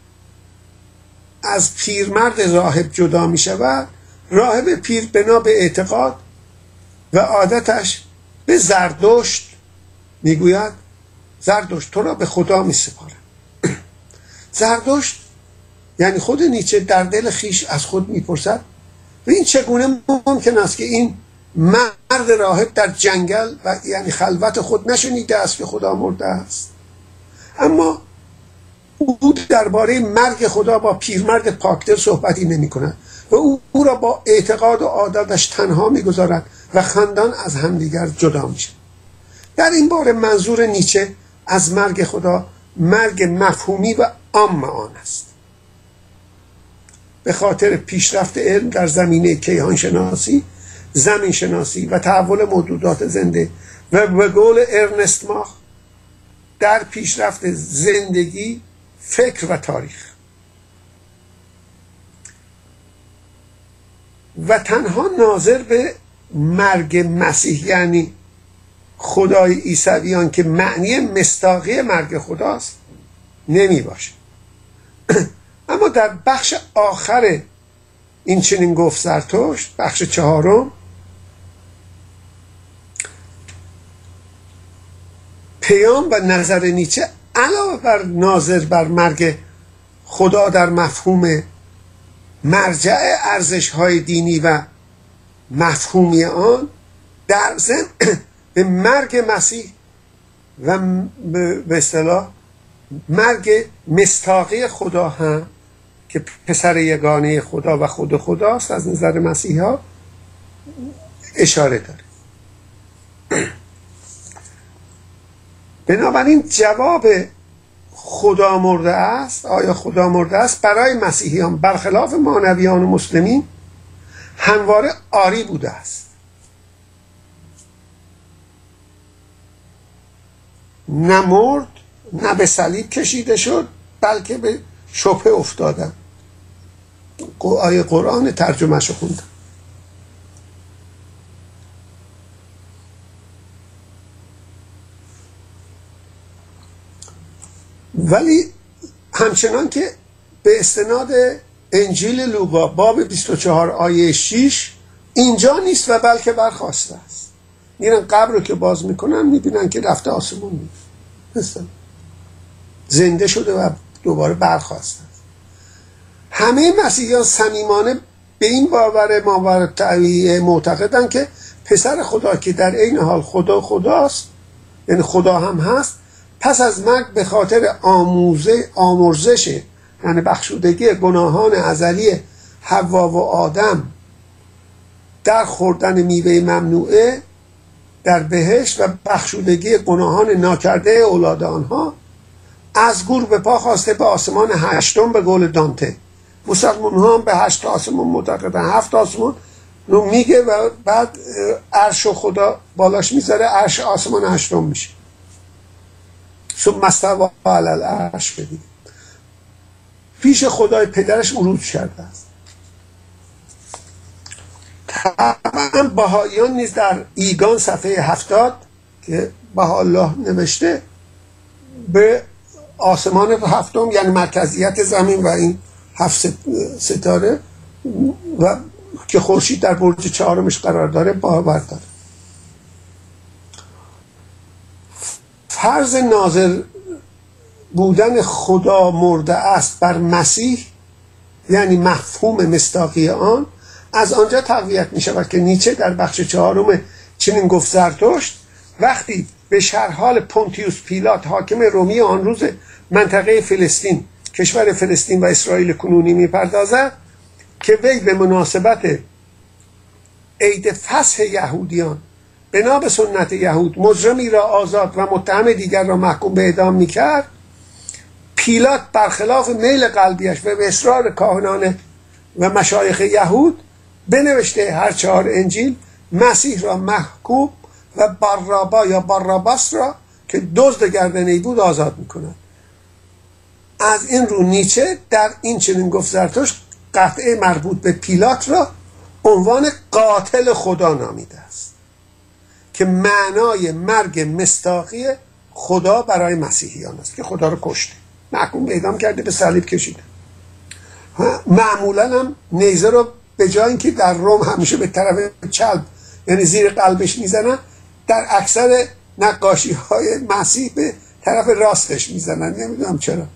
از پیرمرد راهب جدا میشود، راهب پیر بنا به اعتقاد و عادتش به زردشت میگوید زردشت تو را به خدا میسپارم. زردشت یعنی خود نیچه در دل خیش از خود میپرسد و این چگونه ممکن است که این مرد راهب در جنگل و یعنی خلوت خود نشنیده است که خدا مرده است؟ اما او درباره مرگ خدا با پیرمرد پاکدل صحبتی نمی کند و او را با اعتقاد و عادتش تنها میگذارد و خندان از همدیگر جدا میشه. در این باره منظور نیچه از مرگ خدا مرگ مفهومی و عام آن است. به خاطر پیشرفت علم در زمینه کیهان شناسی، زمین شناسی و تحول موجودات زنده و به قول ارنست ماخ در پیشرفت زندگی، فکر و تاریخ. و تنها ناظر به مرگ مسیح یعنی خدای عیسویان که معنی مصداقی مرگ خداست نمی باشه. اما در بخش آخر این چنین گفت زرتشت، بخش 4، پیام و نظر نیچه علاوه بر ناظر بر مرگ خدا در مفهوم مرجع ارزش‌های دینی و مفهومی آن، در ضمن به مرگ مسیح و به اصطلاح مرگ مصداقی خدا هم که پسر یگانه خدا و خود خداست از نظر مسیحا اشاره داره. بنابراین جواب خدا مرده است، آیا خدا مرده است، برای مسیحیان برخلاف مانویان و مسلمین همواره آری بوده است. نه مرد، نه به صلیب کشیده شد، بلکه به شبهه افتادن. آیه قرآن ترجمهشو خوندم. ولی همچنان که به استناد انجیل لوقا باب 24 آیه 6 اینجا نیست و بلکه برخاسته است. میرن قبر رو که باز میکنن میبینن که رفته آسمون نیست، زنده شده و دوباره برخاسته است. همه مسیحیان صمیمانه به این باور ماورالطبیعی معتقدن که پسر خدا که در عین حال خداست، یعنی خدا هم هست، پس از مرگ به خاطر آمرزش یعنی بخشودگی گناهان ازلی حوا و آدم در خوردن میوه ممنوعه در بهشت و بخشودگی گناهان ناکرده اولاد آنها، از گور به پا خواسته به آسمان 8 به قول دانته. مسلمان ها هم به 8 آسمان معتقدن، 7 آسمان رو میگه و بعد عرش و خدا بالاش میذاره، عرش آسمان 8 میشه. ثم استوى علی العرش بدید پیش خدای پدرش عروج کرده است. طبعا بهائیان نیز در ایگان صفحه 70 که بهاءالله نوشته به آسمان 7 یعنی مرکزیت زمین و این 7 ستاره و که خورشید در برج 4 قرار داره باور داره. فرض ناظر بودن خدا مرده است بر مسیح یعنی مفهوم مصداقی آن از آنجا تقویت می شود که نیچه در بخش 4 چنین گفت زرتشت وقتی به شرحال پونتیوس پیلات حاکم رومی آن روز منطقه فلسطین، کشور فلسطین و اسرائیل کنونی می پردازد که وی به مناسبت عید فصح یهودیان بنا به سنت یهود مجرمی را آزاد و متهم دیگر را محکوم به اعدام میکرد، پیلات برخلاف میل قلبیش و به اصرار کاهنان و مشایخ یهود بنوشته هر 4 انجیل مسیح را محکوم و بارابا یا باراباس را که دزد گردنه‌ای بود آزاد میکند. از این رو نیچه در این چنین گفت زرتشت قطعه مربوط به پیلات را عنوان قاتل خدا نامیده است که معنای مرگ مصداقی خدا برای مسیحیان است که خدا رو کشته، محکوم به اعدام کرده، به صلیب کشیده. معمولا هم نیزه رو به جای اینکه در روم همیشه به طرف چلب یعنی زیر قلبش میزنن، در اکثر نقاشی های مسیح به طرف راستش میزنن، نمیدونم چرا.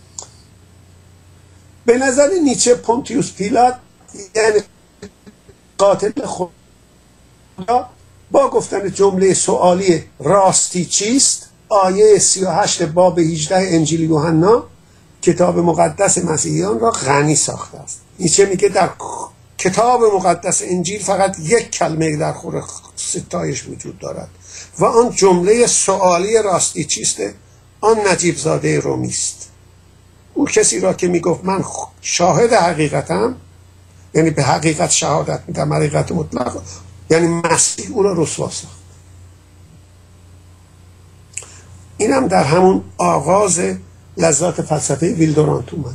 به نظر نیچه پونتیوس پیلات یعنی قاتل خدا با گفتن جمله سوالی راستی چیست آیه 38 باب 18 انجیل یوحنا کتاب مقدس مسیحیان را غنی ساخته است. نیچه میگه در کتاب مقدس انجیل فقط یک کلمه در خور ستایش وجود دارد و آن جمله سوالی راستی چیست آن نجیب زاده رومی است. او کسی را که میگفت من شاهد حقیقتم، یعنی به حقیقت شهادت میدم، حقیقت مطلق، یعنی مسیح او را رسوا ساخت. اینم در همون آغاز لذات فلسفه ویل دورانت اومده.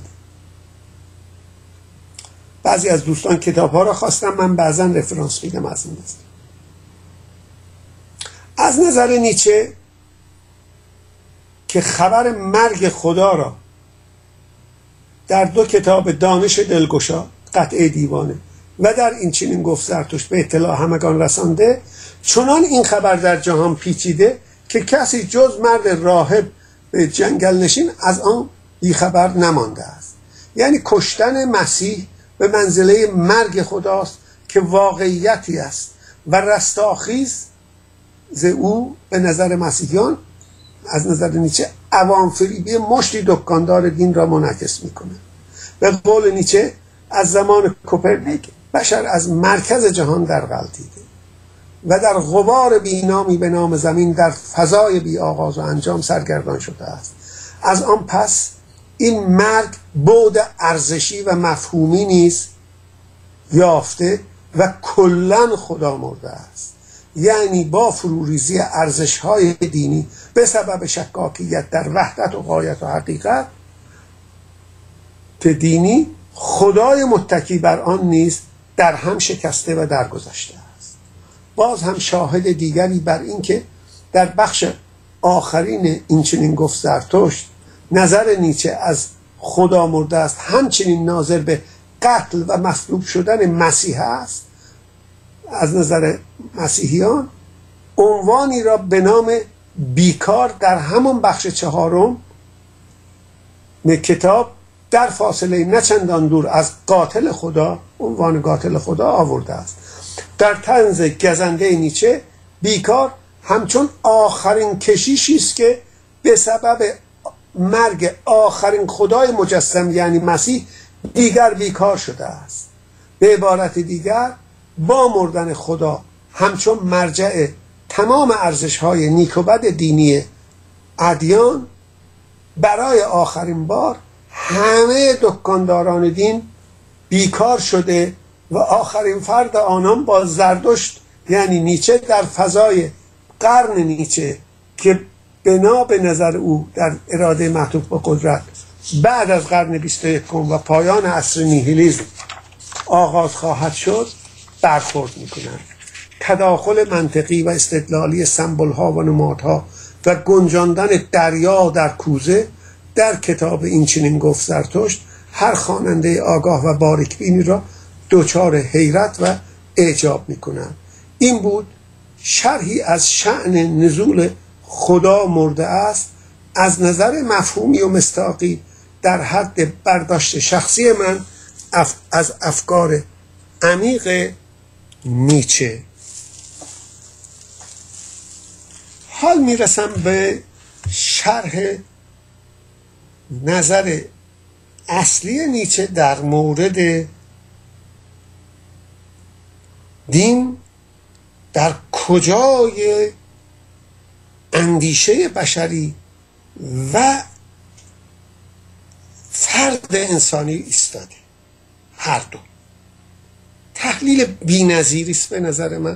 بعضی از دوستان کتاب ها را خواستم، من بعضا رفرانس میدم از این نظر. از نظر نیچه که خبر مرگ خدا را در دو کتاب دانش دلگشا، قطعه دیوانه، و در این چنین گفت زرتشت به اطلاع همگان رسانده، چنان این خبر در جهان پیچیده که کسی جز مرد راهب به جنگل نشین از آن بیخبر نمانده است. یعنی کشتن مسیح به منزله مرگ خداست که واقعیتی است و رستاخیز ز او به نظر مسیحیان، از نظر نیچه، عوام فریبی مشتی دکاندار دین را منعکس میکنه. به قول نیچه از زمان کوپرنیک بشر از مرکز جهان در غلطیده و در غبار بینامی به نام زمین در فضای بی آغاز و انجام سرگردان شده است. از آن پس این مرگ بعد ارزشی و مفهومی نیز یافته و کلن خدا مرده است. یعنی با فروریزی ارزش‌های دینی به سبب شکاکیت در وحدت و غایت و حقیقت دینی، خدای متکی بر آن نیز در هم شکسته و درگذشته است. باز هم شاهد دیگری بر این که در بخش آخرین این چنین گفت زرتشت نظر نیچه از خدا مرده است همچنین ناظر به قتل و مصلوب شدن مسیح است. از نظر مسیحیان عنوانی را به نام بیکار در همان بخش 4 کتاب در فاصله نه چندان دور از قاتل خدا، عنوان قاتل خدا آورده است. در طنز گزنده نیچه بیکار همچون آخرین کشیشی است که به سبب مرگ آخرین خدای مجسم یعنی مسیح دیگر بیکار شده است. به عبارت دیگر با مردن خدا همچون مرجع تمام ارزش‌های نیک و بد دینی ادیان، برای آخرین بار همه دکانداران دین بیکار شده و آخرین فرد آنان با زردشت یعنی نیچه در فضای قرن نیچه که بنا به نظر او در اراده معطوف به قدرت بعد از قرن 21 و پایان عصر نیهیلیسم آغاز خواهد شد برخورد میکنند. تداخل منطقی و استدلالی سمبول‌ها و نمادها و گنجاندن دریا در کوزه در کتاب این چنین گفت زرتشت هر خواننده آگاه و باریکبینی را دچار حیرت و اعجاب میکنند. این بود شرحی از شأن نزول خدا مرده است از نظر مفهومی و مصداقی در حد برداشت شخصی من از افکار عمیق نیچه. حال میرسم به شرح نظر اصلی نیچه در مورد دین در کجای اندیشه بشری و فرد انسانی ایستاده. هر دو تحلیل بی‌نظیری است به نظر من.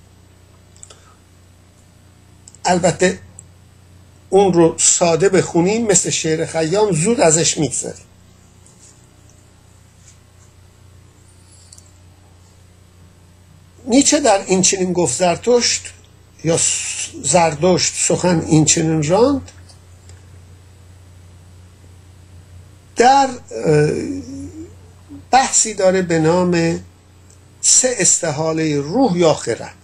البته اون رو ساده بخونیم مثل شعر خیام زود ازش میگذریم. نیچه در این چنین گفت زرتشت یا زردشت سخن این چنین راند در بحثی داره به نام 3 استحاله روح یا خرد.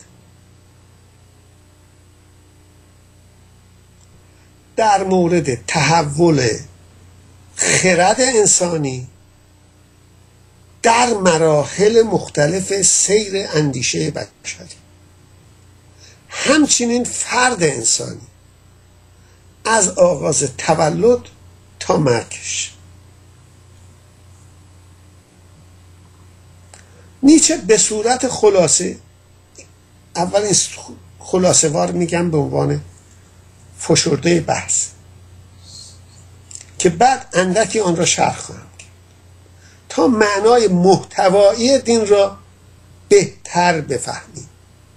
در مورد تحول خرد انسانی در مراحل مختلف سیر اندیشه بشری، همچنین فرد انسانی از آغاز تولد تا مرگش. نیچه به صورت خلاصه، اول این خلاصه وار میگم به عنوان فشرده بحث، که بعد اندکی آن را شرح خواهم کرد تا معنای محتوایی دین را بهتر بفهمیم.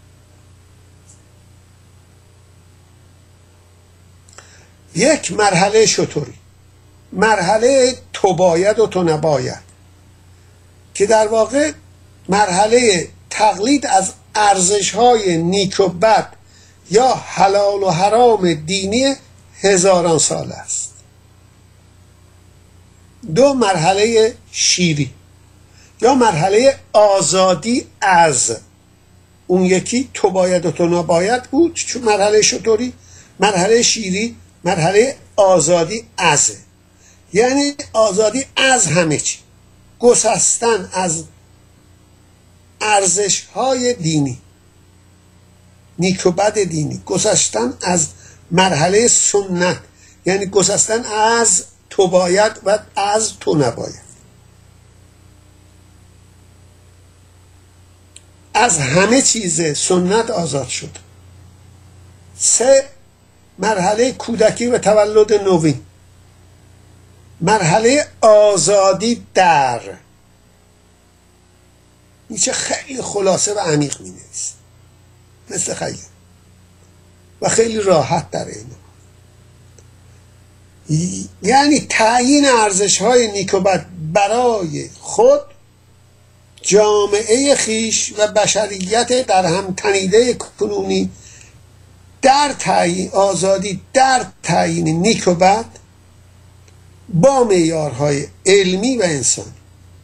یک مرحله شطوری، مرحله تو باید و تو نباید، که در واقع مرحله تقلید از ارزش‌های نیک و بد یا حلال و حرام دینی هزاران سال است. دو مرحله شیری یا مرحله آزادی از، اون یکی تو باید و تو نباید بود چون مرحله شطوری، مرحله شیری مرحله آزادی از، یعنی آزادی از همه چی، گسستن از ارزش‌های دینی، نیک و بد دینی، گسستن از مرحله سنت، یعنی گسستن از تو باید و از تو نباید، از همه چیز سنت آزاد شد. 3 مرحله کودکی و تولد نوین، مرحله آزادی در، نیچه خیلی خلاصه و عمیق می نویسه مثل خیلی و خیلی راحت در این، یعنی تعیین ارزش‌های نیک و بد برای خود، جامعه خیش و بشریت در هم تنیده کنونی، در تعیین آزادی در تعیین نیک و بد با معیارهای علمی و انسانی.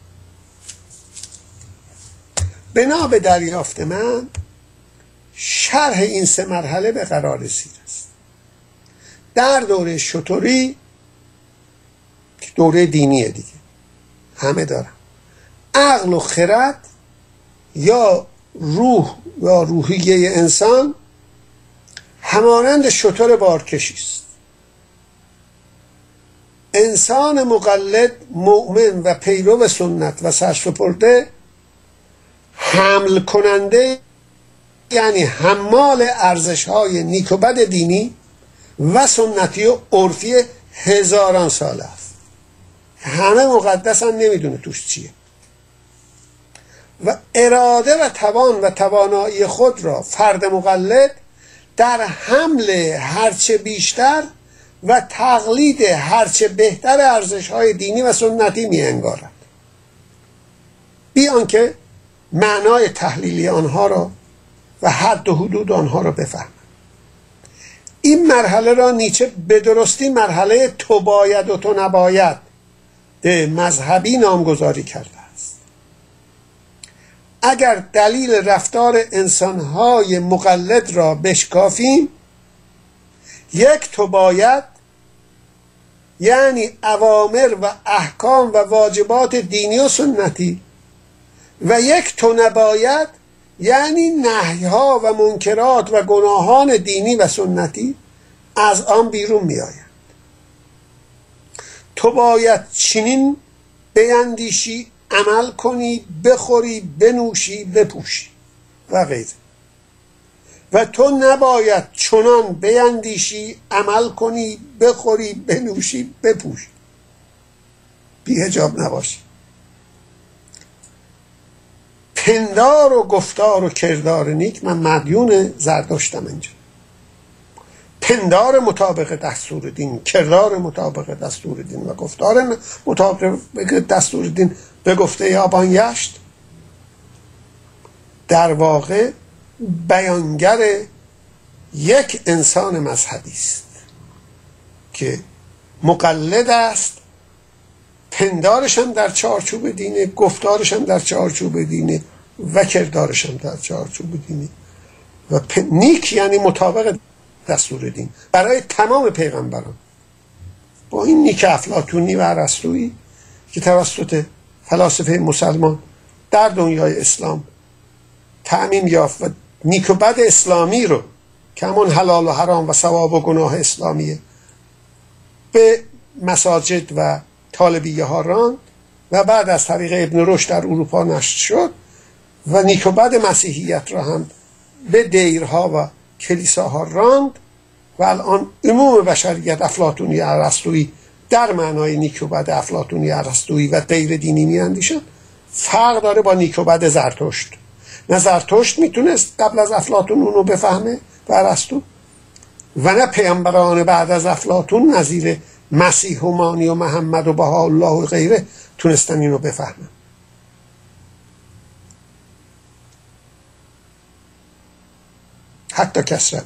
بنا به دریافت من شرح این 3 مرحله به قرار رسیده است. در دوره شطوری، دوره دینیه دیگه همه دارن، عقل و خرد یا روح یا روحیه انسان همانند شتر بارکشی است. انسان مقلد، مؤمن و پیرو سنت و سرسپرده، حمل کننده یعنی حمال ارزش‌های نیک و بد دینی و سنتی و عرفی هزاران سال است. همه مقدسن، نمیدونه توش چیه، و اراده و توان و توانایی خود را فرد مقلد در حمل هرچه بیشتر و تقلید هرچه بهتر ارزش‌های دینی و سنتی می انگارد، بی آنکه معنای تحلیلی آنها را و حد و حدود آنها را بفهمد. این مرحله را نیچه به درستی مرحله تو باید و تو نباید مذهبی نامگذاری کرده است. اگر دلیل رفتار انسان‌های مقلد را بشکافیم، یک تو باید یعنی اوامر و احکام و واجبات دینی و سنتی، و یک تو نباید یعنی نهی‌ها و منکرات و گناهان دینی و سنتی از آن بیرون می آید. تو باید چنین بیندیشی، عمل کنی، بخوری، بنوشی، بپوشی و غیره، و تو نباید چنان بیندیشی، عمل کنی، بخوری، بنوشی، بپوشی، بی حجاب نباشی. پندار و گفتار و کردار نیک، من مدیون زردشتم اینجا، پندار مطابق دستور دین، کردار مطابق دستور دین و گفتار مطابق دستور دین به گفته یابان یشت، در واقع بیانگر یک انسان مذهبی است که مقلد است، پندارش هم در چارچوب دینه، گفتارش هم در چارچوب دینه و کردارش هم در چارچوب دینه، و نیک یعنی مطابق دستور دین برای تمام پیغمبران، با این نیک افلاطونی و ارسطویی که توسط فلاسفه مسلمان در دنیای اسلام تعمیم یافت و نیک و بد اسلامی رو که همون حلال و حرام و ثواب و گناه اسلامیه به مساجد و طالبیه ها راند، و بعد از طریق ابن رشد در اروپا نشر شد و نیک و بد مسیحیت را هم به دیرها و کلیساها راند، و الان عموم بشریت افلاطونی ارسطویی در معنای نیک و بد افلاطونی، ارسطویی و غیر دینی میاندیشن فرق داره با نیک و بد زرتشت. نه زرتشت میتونست قبل از افلاطون اونو بفهمه و ارسطو، و نه پیامبران بعد از افلاطون نظیر مسیح و مانی و محمد و بهاءالله و غیره تونستن اینو بفهمن. حتی کسروی.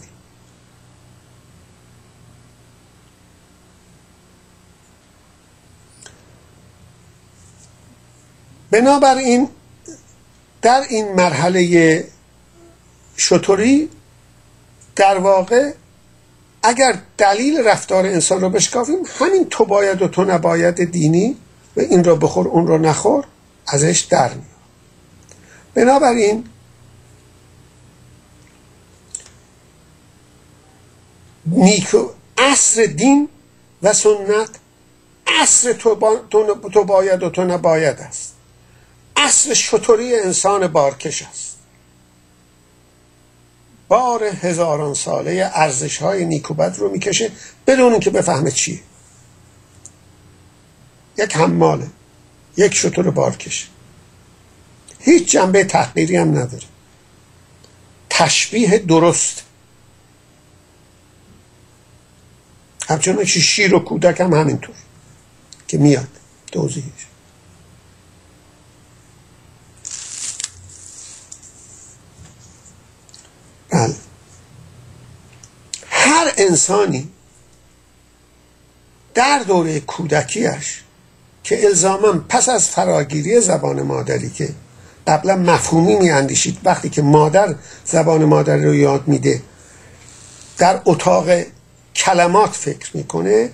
بنابراین در این مرحله شتوری در واقع اگر دلیل رفتار انسان رو بشکافیم، همین تو باید و تو نباید دینی و این رو بخور اون رو نخور ازش در میاد. بنابراین نیکو عصر دین و سنت عصر تو باید و تو نباید است. عصر شتوری انسان بارکش است. بار هزاران ساله ارزش های نیک و بد رو میکشه بدون اینکه بفهمه چیه. یک حماله، یک شتر بارکش، هیچ جنبه تحقیری هم نداره. تشبیه درست. همچنان که شیر و کودک هم همینطور که میاد توضیحش. بله، هر انسانی در دوره کودکیش که الزاماً پس از فراگیری زبان مادری که قبلا مفهومی میاندیشید، وقتی که مادر زبان مادری رو یاد میده در اتاق کلمات فکر میکنه،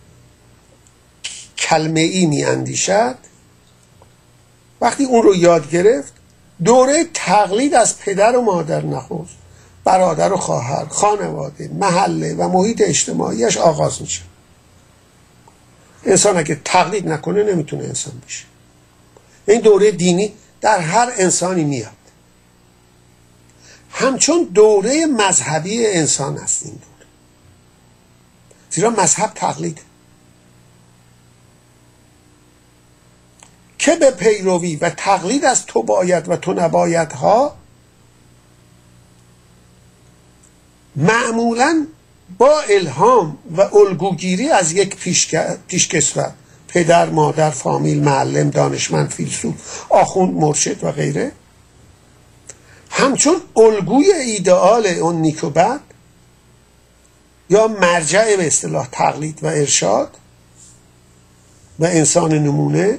کلمه ای میاندیشد، وقتی اون رو یاد گرفت دوره تقلید از پدر و مادر نخست، برادر و خواهر، خانواده، محله و محیط اجتماعیش آغاز میشه. انسان اگه تقلید نکنه نمیتونه انسان بشه. این دوره دینی در هر انسانی میاد، همچون دوره مذهبی انسان است این دوره، زیرا مذهب تقلید که به پیروی و تقلید از تو باید و تو نباید ها معمولاً با الهام و الگوگیری از یک پیشکسوت، پدر، مادر، فامیل، معلم، دانشمند، فیلسوف، آخوند، مرشد و غیره، همچون الگوی ایدئال اون نیک و بد یا مرجع به اصطلاح تقلید و ارشاد و انسان نمونه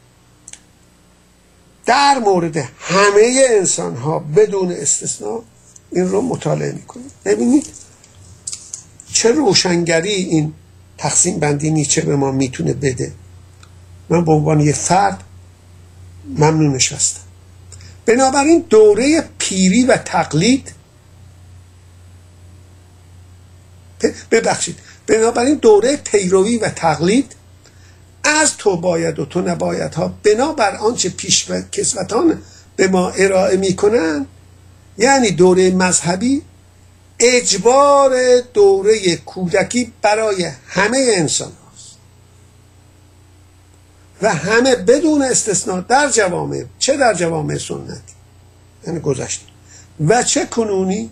در مورد همه انسان ها بدون استثناء این رو مطالعه میکنید. ببینید چه روشنگری این تقسیم بندی نیچه به ما میتونه بده. من به عنوان یه فرد ممنونش هستم. بنابراین دوره پیری و تقلید بنابراین دوره پیروی و تقلید از تو باید و تو نباید ها بنابر آنچه پیش کسوتان به ما ارائه میکنن، یعنی دوره مذهبی، اجبار دوره کودکی برای همه انسان هاست و همه بدون استثناء در جوامع، چه در جوامع سنتی یعنی گذشته و چه کنونی،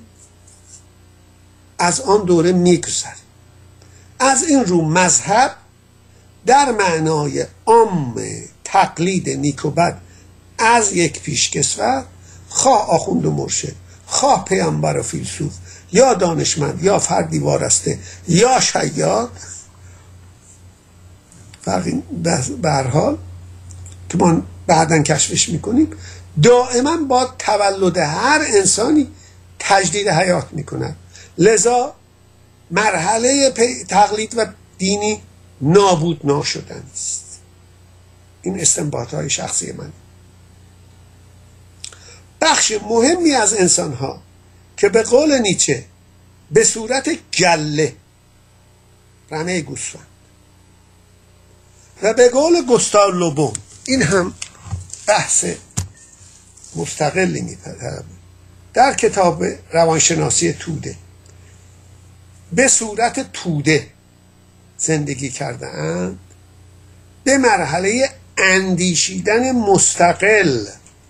از آن دوره میگذره. از این رو مذهب در معنای عام تقلید نیک و بد از یک پیشکسوت، خواه آخوند و مرشد، خواه پیامبر و فیلسوف، یا دانشمند، یا فردی وارسته، یا شیاد، فرقی به هر حال که ما بعداً کشفش میکنیم، دائما با تولد هر انسانی تجدید حیات میکنند. لذا مرحله تقلید و دینی نابود ناشدن است. این استنباط های شخصی من. بخش مهمی از انسان ها که به قول نیچه به صورت گله، رمه گوسفند، و به قول گوستاو لوبون، این هم بحث مستقلی می‌طلبه، در کتاب روانشناسی توده به صورت توده زندگی کرده اند، به مرحله اندیشیدن مستقل،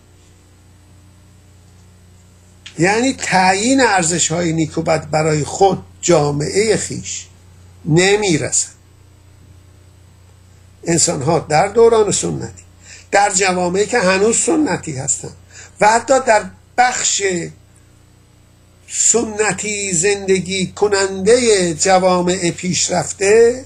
یعنی تعیین ارزش‌های نیک و بد برای خود، جامعه خیش نمیرسن. انسان‌ها در دوران سنتی، در جوامعی که هنوز سنتی هستند و حتی در بخش سنتی زندگی کننده جوامع پیشرفته،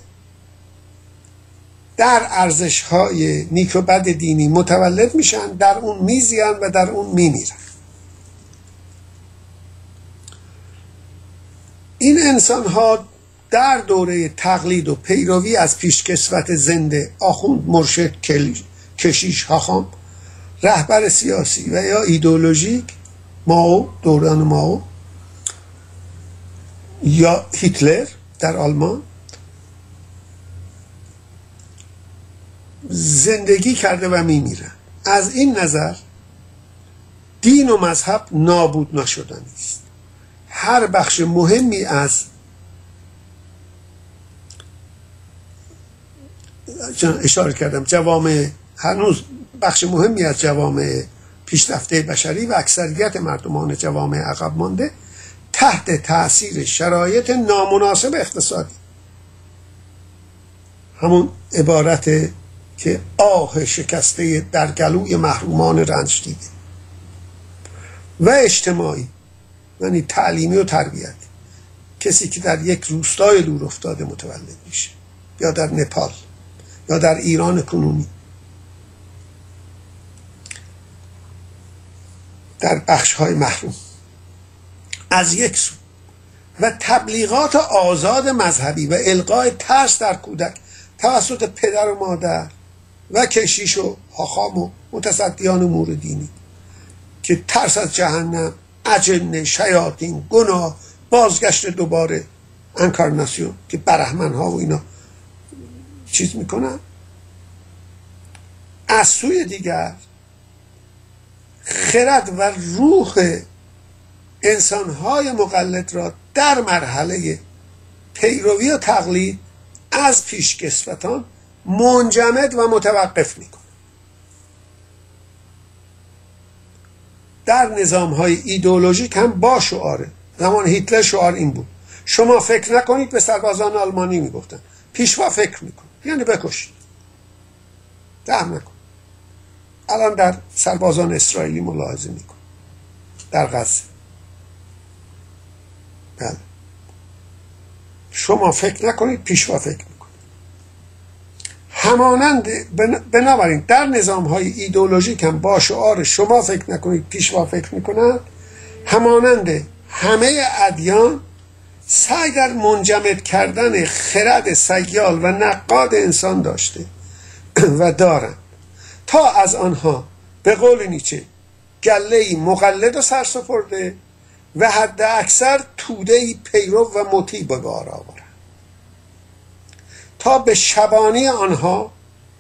در ارزش‌های نیک و بد دینی متولد میشن، در اون میزیان و در اون میمیرن. این انسان‌ها در دوره تقلید و پیروی از پیشکسوت زنده، آخوند، مرشد، کشیش، حاخام، رهبر سیاسی و یا ایدئولوژیک، ماو، دوران ماو یا هیتلر در آلمان، زندگی کرده و میمیرن. از این نظر دین و مذهب نابود نشدنی است. هر بخش مهمی از اشاره کردم جوامع، هنوز بخش مهمی از جوامع پیشرفته بشری و اکثریت مردمان جوامع عقب مانده تحت تأثیر شرایط نامناسب اقتصادی، همون عبارت که آه شکسته در گلوی محرومان رنج دیده، و اجتماعی، یعنی تعلیمی و تربیتی. کسی که در یک روستای دور افتاده متولد میشه، یا در نپال یا در ایران کنونی، در بخش‌های محروم از یک سو، و تبلیغات آزاد مذهبی و القای ترس در کودک توسط پدر و مادر و کشیش و حاخام و متصدیان امور دینی که ترس از جهنم، اجنه، شیاطین، گناه، بازگشت دوباره، انکارناسیون که برهمن‌ها و اینا چیز میکنن. از سوی دیگر خرد و روح انسان‌های مقلد را در مرحله پیروی و تقلید از پیشکسوتان منجمد و متوقف میکنه. در نظام‌های ایدئولوژیک هم با شعاره، زمان هیتلر شعار این بود: شما فکر نکنید، به سربازان آلمانی میگفتن، پیشوا فکر میکن، یعنی بکشید، رحم نکن. الان در سربازان اسرائیلی ملاحظه میکن در غزه، بله، شما فکر نکنید، پیشوا فکر میکن. همانند بنابراین در نظام‌های ایدئولوژیک هم با شعار شما فکر نکنید، پیشوا فکر میکنند، همانند همه ادیان سعی در منجمد کردن خرد سیال و نقاد انسان داشته و دارند تا از آنها به قول نیچه گله‌ای مقلد و سرسپرده و حد اکثر توده‌ای پیرو و مطیع به بار آورند، تا به شبانی آنها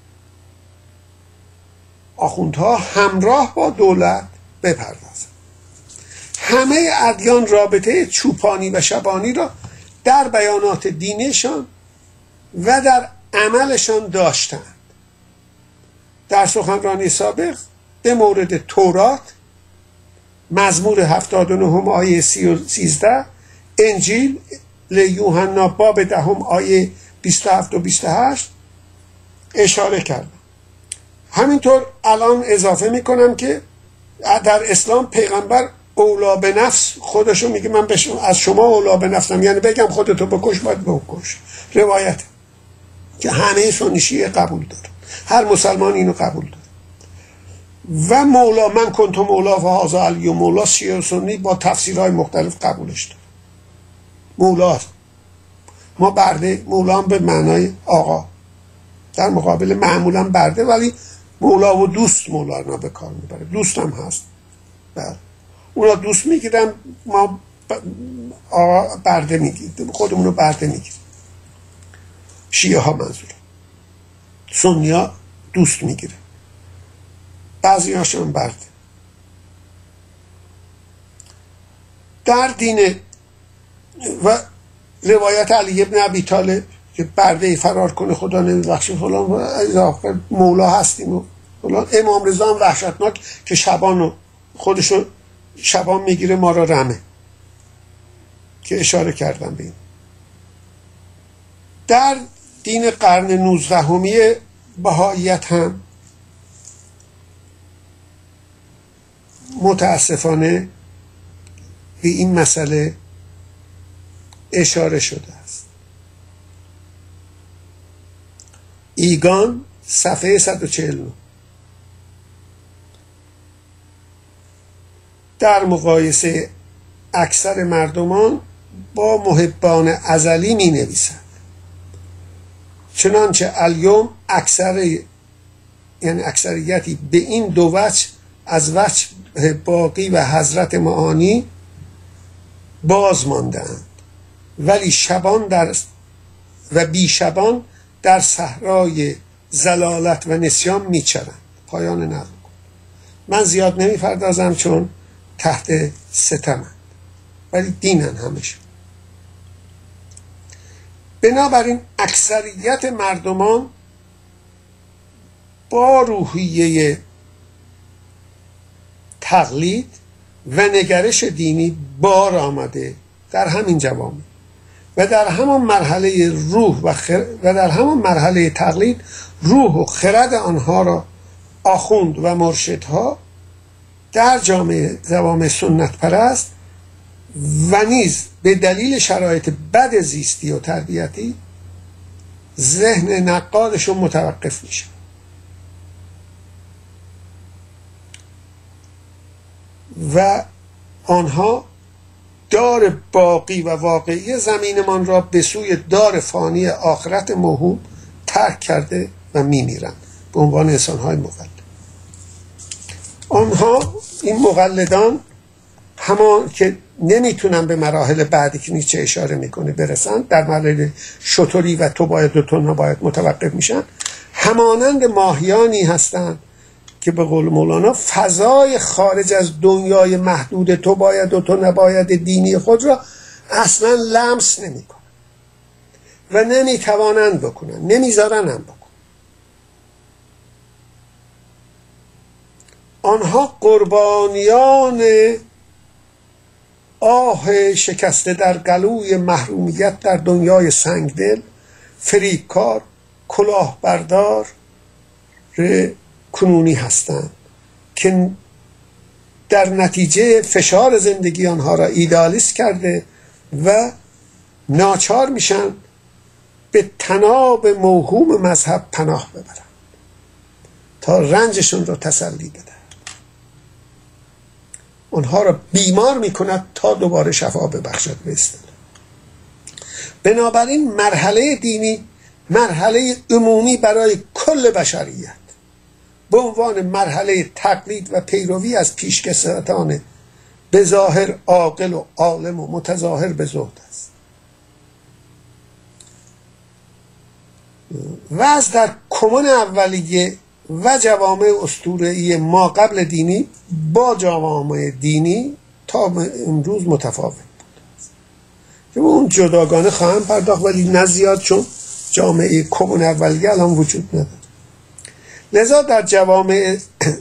آخوندها همراه با دولت بپردازند. همه ادیان رابطه چوپانی و شبانی را در بیانات دینیشان و در عملشان داشتند. در سخنرانی سابق به مورد تورات، مزمور 79 آیه 13، انجیل لیوحنا باب 10 آیه 27 و 28 اشاره کردم. همینطور الان اضافه میکنم که در اسلام پیغمبر اولا به نفس خودشو میگه من از شما اولا به نفسم، یعنی بگم خودتو بکش باید بکش. روایت که همه سنی شیعه قبول داره، هر مسلمان اینو قبول داره. و مولا من کنتم مولا و هذا علی و مولا، شیعه و سنی با تفسیرهای مختلف قبولش داره. مولا ما برده، مولا هم به معنای آقا، در مقابل معمولا برده، ولی مولا و دوست مولا رو به کار میبره، دوست هم هست. بله، اونا دوست میگیرن، ما آقا برده میگیریم، خودمون رو برده میگیریم. شیعه ها منظوره، سنی ها دوست میگیره، بعضی هاشون برده. در دین و روایت علی ابن ابی طالب که برده فرار کنه خدا نمیبخشه فلان، مولا هستیم و فلان. امام رضا هم وحشتناک که شبانو خودشو شبان میگیره ما را رمه، که اشاره کردم به این. در دین قرن 19 بهاییت هم متاسفانه به این مسئله اشاره شده است. ایگان صفحه 149 در مقایسه اکثر مردمان با محبان ازلی می نویسند چنانچه الیوم اکثریتی به این دو وجه از وجه باقی و حضرت معانی باز مانده‌اند، ولی شبان و بی شبان در صحرای ضلالت و نسیان میچرند. پایان نقل. من زیاد نمیپردازم چون تحت ستمند، ولی دینن همشون. بنابراین اکثریت مردمان با روحیه تقلید و نگرش دینی بار آمده در همین جوامع و در همان مرحله و در همان مرحله تقلید روح و خرد آنها را آخوند و مرشدها در جوامع سنت پرست و نیز به دلیل شرایط بد زیستی و تربیتی ذهن نقادشون متوقف میشه و آنها دار باقی و واقعی زمینمان را به سوی دار فانی آخرت موهوم ترک کرده و میمیرند به عنوان انسان‌های مقلد. آنها این مقلدان همان که نمیتونن به مراحل بعدی که نیچه اشاره میکنه برسن، در مراحل شطوری و تو باید و تو نباید متوقف میشن، همانند ماهیانی هستند که به قول مولانا فضای خارج از دنیای محدود تو باید و تو نباید دینی خود را اصلا لمس نمیکنن و نمیتوانند بکنن، نمیذارن هم بکنن. آنها قربانیان آه شکسته در گلوی محرومیت در دنیای سنگدل، فریبکار، کلاهبردار کنونی هستند که در نتیجه فشار زندگی آنها را ایدالیست کرده و ناچار میشن به تناب موهوم مذهب پناه ببرند تا رنجشون را تسلی بدن. آنها را بیمار میکند تا دوباره شفا ببخشد به اصطلاح. بنابراین مرحله دینی مرحله عمومی برای کل بشریت به عنوان مرحله تقلید و پیروی از پیشکسوتان به ظاهر عاقل و عالم و متظاهر به زهد است. وضع در کمون اولیه و جوامع اسطوره‌ای ما قبل دینی با جوامع دینی تا امروز متفاوت بود که اون جداگانه خواهم پرداخت، ولی نه زیاد، چون جامعه کمون اولیه الان وجود نداره. لذا در جوامع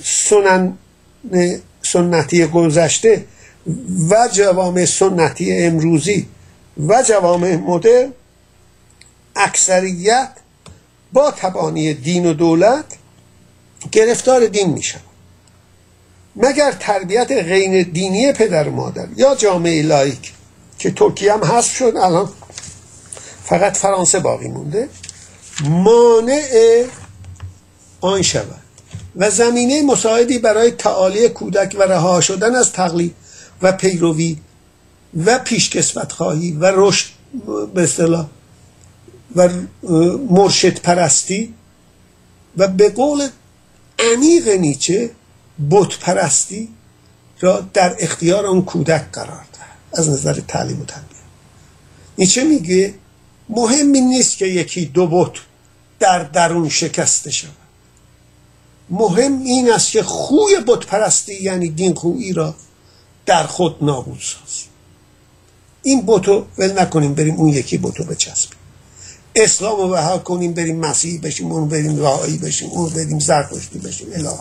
سنتی گذشته و جوامع سنتی امروزی و جوامع مدرن اکثریت با تبانی دین و دولت گرفتار دین میشن، مگر تربیت غیر دینی پدر و مادر یا جامعه لایک که ترکیه هم حذف شد، الان فقط فرانسه باقی مونده، مانع آن شود و زمینه مساعدی برای تعالی کودک و رها شدن از تقلید و پیروی و پیشکسوت خواهی و رشد به اصطلاح و مرشد پرستی و به قول عمیق نیچه بت پرستی را در اختیار اون کودک قرار دهد از نظر تعلیم و تربیت. نیچه میگه مهمی نیست که یکی دو بت در درون شکسته شود، مهم این است که خوی بت پرستی یعنی دین خویی را در خود نابود سازیم. این بتو ول نکنیم بریم اون یکی بتو بچسبیم. اسلام رو رها کنیم بریم مسیحی بشیم، اون بریم بهایی بشیم، اون بریم زرتشتی بشیم اله.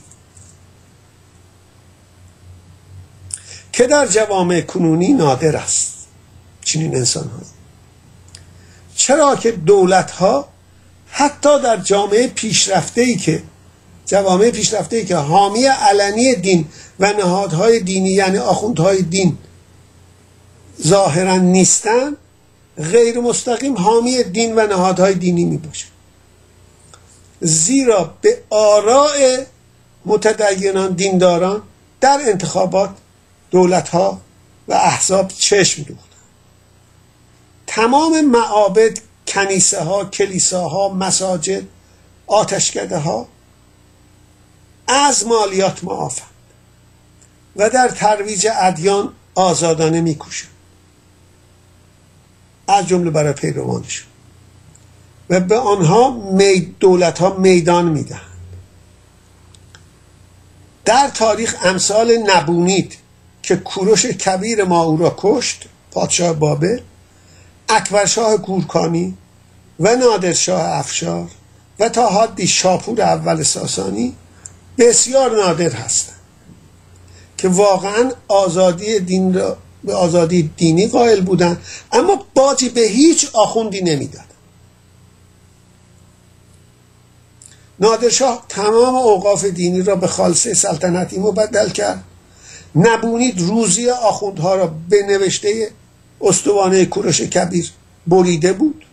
که در جوامع کنونی نادر است چنین انسان ها. چرا که دولت ها حتی در جامعه پیشرفته‌ای که جوامع پیشرفته‌ای که حامی علنی دین و نهادهای دینی یعنی آخوندهای دین ظاهرا نیستن، غیر مستقیم حامی دین و نهادهای دینی می باشن، زیرا به آراء متدینان دینداران در انتخابات دولت‌ها و احزاب چشم دوختن. تمام معابد، کنیسه ها، کلیساها، مساجد، آتشکده ها از مالیات معافند و در ترویج ادیان آزادانه میکوشند، از جمله برای پیروانشون، و به آنها دولت ها میدان میدهند. در تاریخ امثال نبونید که کوروش کبیر ما او را کشت، پادشاه بابل، اکبرشاه گورکانی و نادرشاه افشار و تا حدی شاپور اول ساسانی بسیار نادر هستند که واقعا آزادی دین را به آزادی دینی قائل بودند، اما باجی به هیچ آخوندی نمیداد. نادرشاه تمام اوقاف دینی را به خالصه سلطنتی مبدل کرد. نبونید روزی آخوندها را به نوشته استوانه کوروش کبیر بریده بود.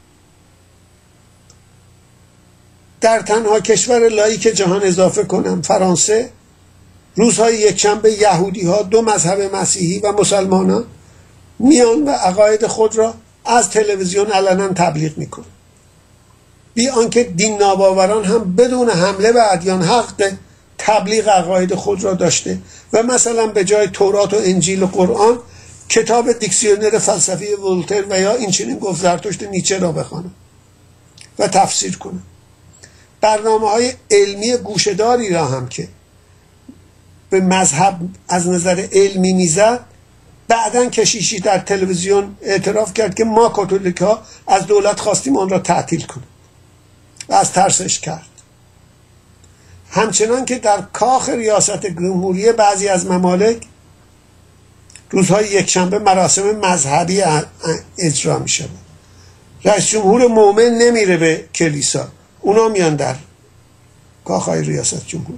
در تنها کشور لاییک جهان اضافه کنم فرانسه، روزهای یکشنبه یهودی ها، دو مذهب مسیحی و مسلمانان میان و عقاید خود را از تلویزیون علنا تبلیغ میکنند، بی آنکه دین ناباوران هم بدون حمله به ادیان حق تبلیغ عقاید خود را داشته و مثلا به جای تورات و انجیل و قرآن کتاب دیکسیونر فلسفی ولتر و یا این چنین گفت زرتشت نیچه را بخوانند و تفسیر کنند. برنامه‌های علمی گوشه‌داری را هم که به مذهب از نظر علمی میزد، بعداً کشیشی در تلویزیون اعتراف کرد که ما کاتولیک‌ها از دولت خواستیم آن را تعطیل کنیم و از ترسش کرد. همچنان که در کاخ ریاست جمهوری بعضی از ممالک روزهای یکشنبه مراسم مذهبی اجرا می شود. رئیس جمهور مومن نمیره به کلیسا، اونا میان در کاخهای ریاست جمهوری.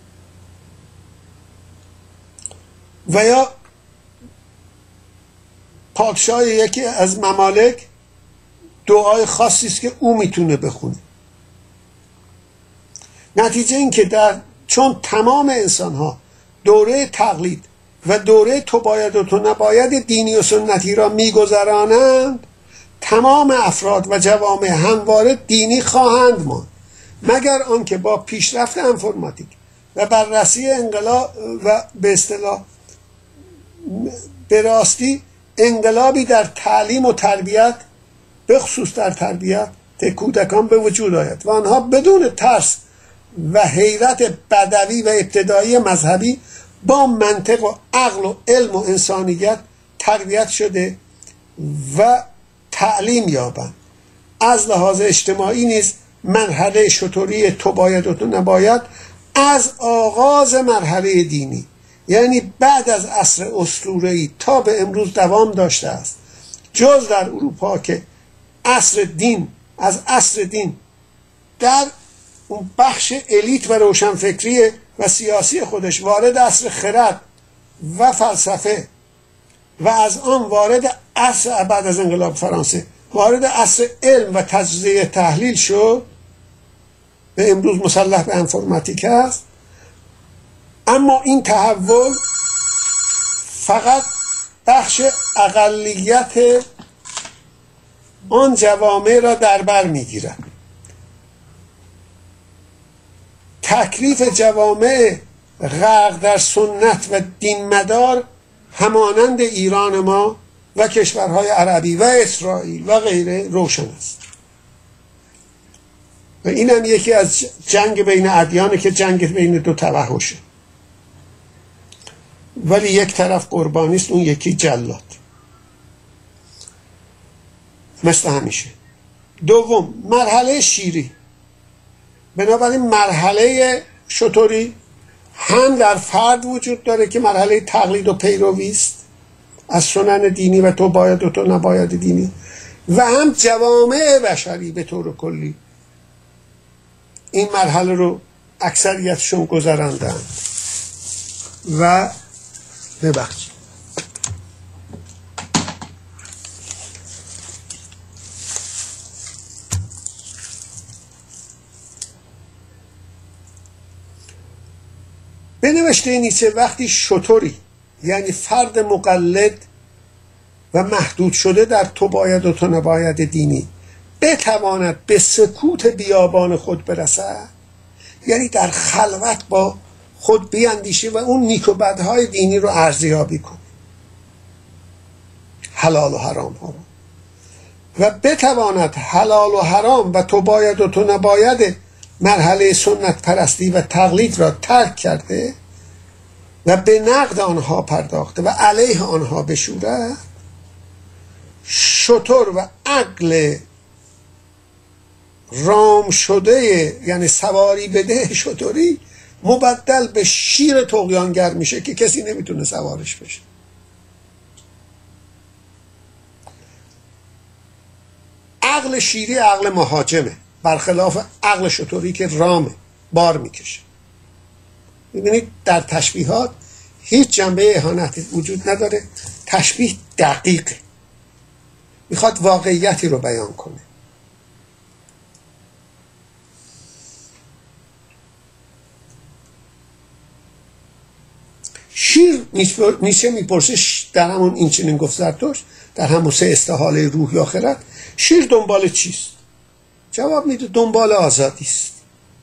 و یا پادشاه یکی از ممالک دعای خاصی است که او میتونه بخونه. نتیجه این که چون تمام انسان ها دوره تقلید و دوره تو باید و تو نباید دینی و سنتی را میگذرانند، تمام افراد و جوامع همواره دینی خواهند ماند، مگر آنکه با پیشرفت انفرماتیک و بررسی انقلاب و به اصطلاح به راستی انقلابی در تعلیم و تربیت، به خصوص در تربیت کودکان به وجود آید و آنها بدون ترس و حیرت بدوی و ابتدایی مذهبی با منطق و عقل و علم و انسانیت تربیت شده و تعلیم یابند. از لحاظ اجتماعی نیز مرحله شطوری تو باید و تو نباید از آغاز مرحله دینی، یعنی بعد از عصر اسطوره‌ای تا به امروز دوام داشته است. جز در اروپا که عصر دین از عصر دین در اون بخش الیت و روشنفکری و سیاسی خودش وارد عصر خرد و فلسفه و از آن وارد عصر بعد از انقلاب فرانسه وارد عصر علم و تجزیه تحلیل شد، به امروز مسلح به انفرماتیک است. اما این تحول فقط بخش اقلیت آن جوامع را در بر میگیرد. تکلیف جوامع غرق در سنت و دین مدار همانند ایران ما و کشورهای عربی و اسرائیل و غیره روشن است. و این هم یکی از جنگ بین ادیانه که جنگ بین دو توحشه، ولی یک طرف قربانی است، اون یکی جلاد. مثل همیشه دوم، مرحله شیری. بنابراین مرحله شطوری هم در فرد وجود داره که مرحله تقلید و پیروی است از سنن دینی و تو باید و تو نباید دینی، و هم جوامع بشری به طور کلی این مرحله رو اکثریتشون گذراندن. و ببخشید به نوشته نیچه وقتی شطوری یعنی فرد مقلد و محدود شده در تو باید و تو نباید دینی بتواند به سکوت بیابان خود برسد، یعنی در خلوت با خود بیاندیشه و اون نیک و بدهای دینی رو ارزیابی کنه، حلال و حرام ها رو، و بتواند حلال و حرام و تو باید و تو نباید مرحله سنت پرستی و تقلید را ترک کرده و به نقد آنها پرداخته و علیه آنها بشورد، شطور و عقل رام شده یعنی سواری بده شطوری مبدل به شیر طغیانگر میشه که کسی نمیتونه سوارش بشه. عقل شیری عقل مهاجمه، برخلاف عقل شطوری که رامه، بار میکشه. میبینید در تشبیهات هیچ جنبه اهانتی وجود نداره، تشبیه دقیقه، میخواد واقعیتی رو بیان کنه. شیر نیچه میپرسه در همون این چنین گفت زرتشت، در همون سه استحاله روح یا آخرت، شیر دنبال چیست؟ جواب میده دنبال آزادی است.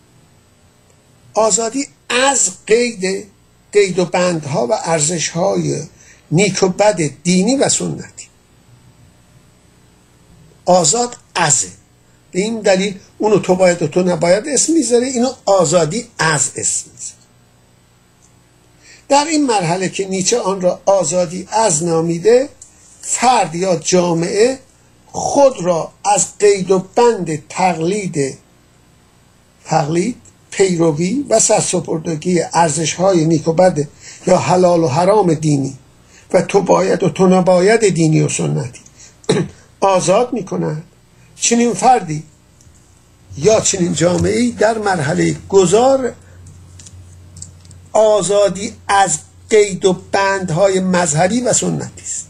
آزادی از قید و بندها و ارزش‌های نیک و بد دینی و سنتی. آزاد ازه، به این دلیل اونو تو باید و تو نباید اسم میذاره، اینو آزادی از اسم میذاره. در این مرحله که نیچه آن را آزادی از نامیده، فرد یا جامعه خود را از قید و بند تقلید، پیروی و سرسپردگی ارزش‌های نیک و بد یا حلال و حرام دینی و تو باید و تو نباید دینی و سنتی آزاد می‌کند. چنین فردی یا چنین جامعه‌ای در مرحله گذار آزادی از قید و بندهای مذهبی و سنتی است،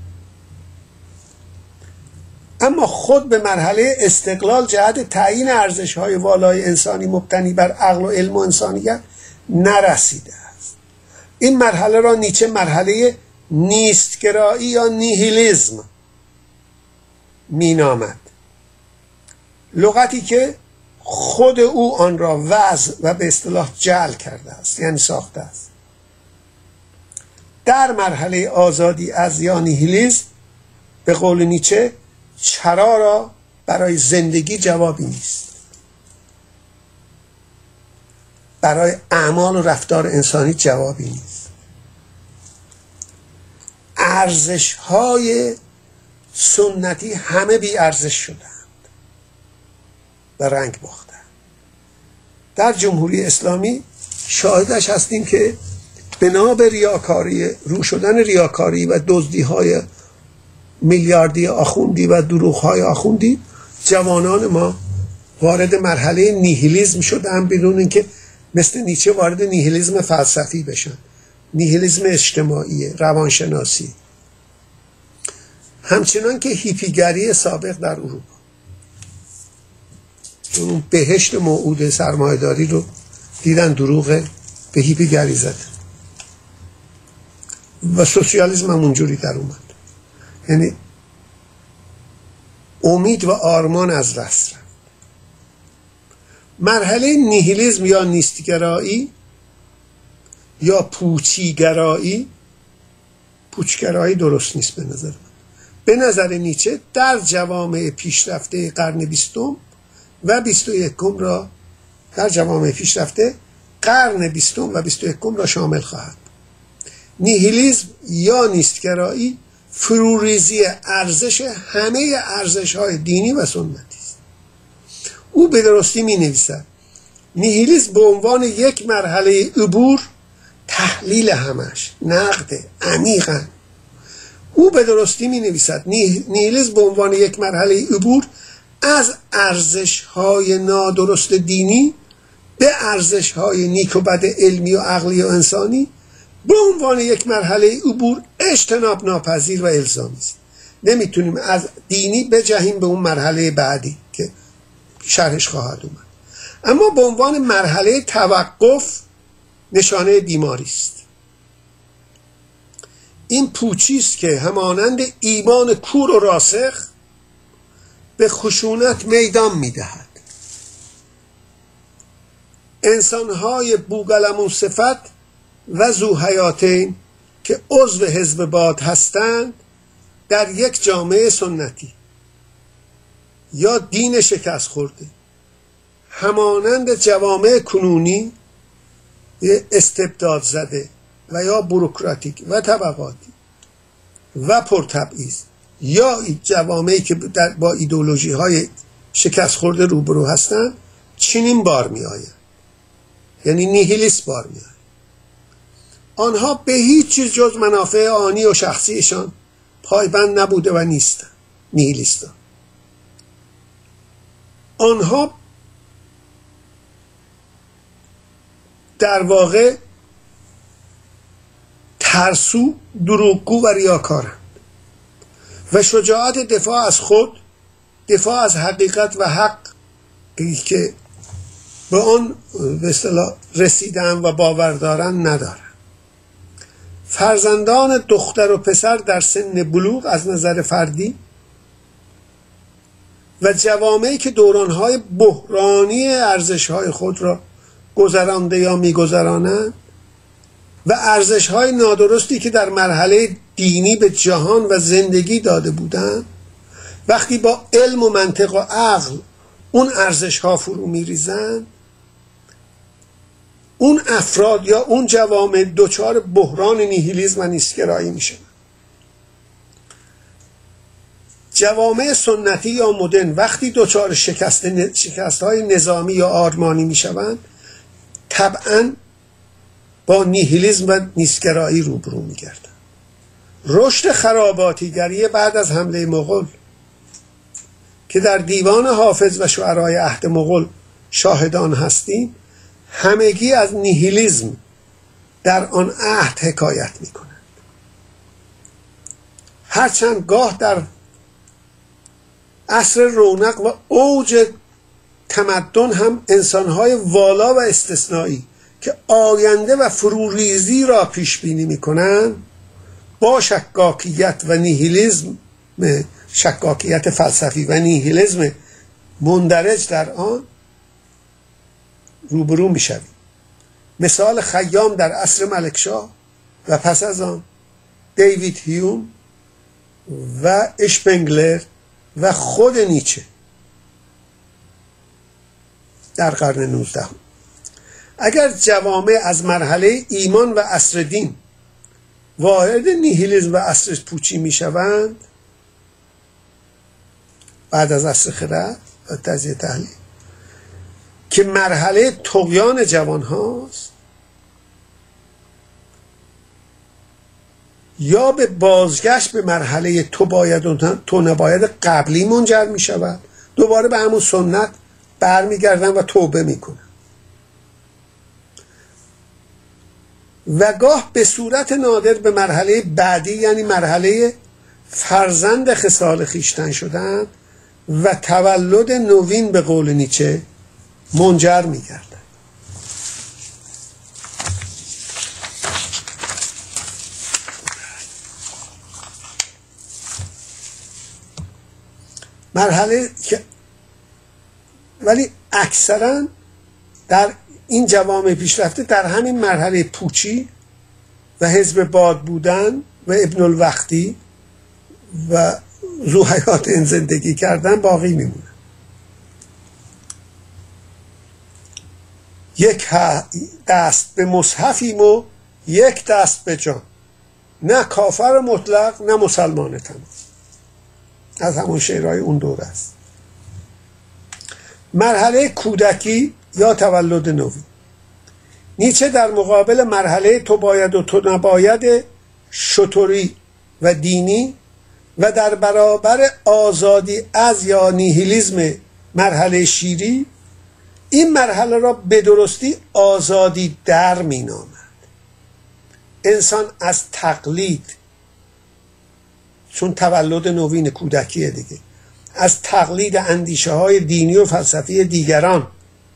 اما خود به مرحله استقلال جهت تعیین ارزش‌های والای انسانی مبتنی بر عقل و علم و انسانیت نرسیده است. این مرحله را نیچه مرحله نیستگرایی یا نیهیلیسم مینامد، لغتی که خود او آن را وضع و به اصطلاح جعل کرده است، یعنی ساخته است. در مرحله آزادی از یا نیهیلیسم به قول نیچه چرا را برای زندگی جوابی نیست، برای اعمال و رفتار انسانی جوابی نیست. ارزش‌های سنتی همه بی ارزش شدند و رنگ باختند. در جمهوری اسلامی شاهدش هستیم که بنا به ریاکاری، رو شدن ریاکاری و دزدی‌های میلیاردی آخوندی و دروغ‌های آخوندی، جوانان ما وارد مرحله نیهیلیسم شدن بدون اینکه مثل نیچه وارد نیهیلیسم فلسفی بشن، نیهیلیسم اجتماعی، روانشناسی، همچنان که هیپیگری سابق در اروپا، اون بهشت موعود سرمایه‌داری رو دیدن دروغه، به هیپیگری زدن و سوسیالیسم هم اونجوری در اومد. یعنی امید و آرمان از دست رفت. مرحله نیهیلیسم یا نیستگرایی یا پوچگرایی درست نیست به نظر من. به نظر نیچه در جوامع پیشرفته قرن 20 و 21 را در جوامع پیشرفته قرن 20 و 21 را شامل خواهد. نیهیلیسم یا نیستگرایی فروریزی ارزش همه ارزش‌های دینی و سنتی است. او به درستی می نویسد نیهیلیسم به عنوان یک مرحله عبور، تحلیل همش، نقد عمیقا. او به درستی می نویسد نیهیلیسم به عنوان یک مرحله عبور از ارزش‌های نادرست دینی به ارزش‌های نیک و بد علمی و عقلی و انسانی به عنوان یک مرحله عبور اجتناب ناپذیر و الزامی است. نمیتونیم از دینی بجهیم به اون مرحله بعدی که شرحش خواهد اومد. اما به عنوان مرحله توقف نشانه بیماری است. این پوچی است که همانند ایمان کور و راسخ به خشونت میدان میدهد. انسانهای بوقلمون صفت و ذوحیاتین که عضو حزب باد هستند در یک جامعه سنتی یا دین شکست خورده، همانند جوامع کنونی استبداد زده و یا بوروکراتیک و طبقاتی و پرتبعیض، یا جوامعی که با ایدئولوژی های شکست خورده روبرو هستند، چنین بار می آید، یعنی نیهیلیست بار می آید. آنها به هیچ چیز جز منافع آنی و شخصیشان پایبند نبوده و نیستند. نیهیلیستان آنها در واقع ترسو، دروغگو و ریاکارند و شجاعت دفاع از خود، دفاع از حقیقت و حق که به آن به اصطلاح رسیدن و باور دارن ندارن. فرزندان دختر و پسر در سن بلوغ از نظر فردی و جوامعی که دورانهای بحرانی ارزشهای خود را گذرانده یا میگذرانند و ارزشهای نادرستی که در مرحله دینی به جهان و زندگی داده بودند، وقتی با علم و منطق و عقل اون ارزشها فرو میریزند، اون افراد یا اون جوامع دچار بحران نیهیلیسم و نیستگرایی میشن. جوامع سنتی یا مدرن وقتی دچار شکست‌های نظامی یا آرمانی میشوند، طبعاً با نیهیلیسم و نیستگرایی روبرو میگردند. رشد خراباتیگری بعد از حمله مغول که در دیوان حافظ و شعرای عهد مغول شاهدان هستیم، همگی از نیهیلیسم در آن عهد حکایت میکنند. هرچند گاه در عصر رونق و اوج تمدن هم انسانهای والا و استثنایی که آینده و فروریزی را پیش بینی میکنند با شکاکیت و نیهیلیسم، شکاکیت فلسفی و نیهیلیسم مندرج در آن روبرو میشویم. مثال خیام در عصر ملکشاه و پس از آن دیوید هیوم و اشپنگلر و خود نیچه در قرن 19. اگر جوامع از مرحله ایمان و عصر دین وارد نیهیلیسم و عصر پوچی میشوند بعد از عصر خرد و تجزیه تحلیل که مرحله طغیان جوان هاست، یا به بازگشت به مرحله تو باید و تو نباید قبلی منجر می شود، دوباره به همون سنت برمیگردن و توبه میکنن و گاه به صورت نادر به مرحله بعدی، یعنی مرحله فرزند خصال خویشتن شدن و تولد نوین به قول نیچه منجر میگردن. مرحله که ولی اکثرا در این جوامع پیشرفته در همین مرحله پوچی و حزب باد بودن و ابن الوقتی و ذوحیات این زندگی کردن باقی میمونه. یک دست به مصحفیم و یک دست به جان، نه کافر مطلق نه مسلمان تمام. از همون شعرهای اون دور است. مرحله کودکی یا تولد نوین. نیچه در مقابل مرحله تو باید و تو نباید شتوری و دینی و در برابر آزادی از یا نیهیلیزم مرحله شیری، این مرحله را به درستی آزادی در می نامد. انسان از تقلید، چون تولد نوین کودکیه دیگه، از تقلید اندیشه های دینی و فلسفی دیگران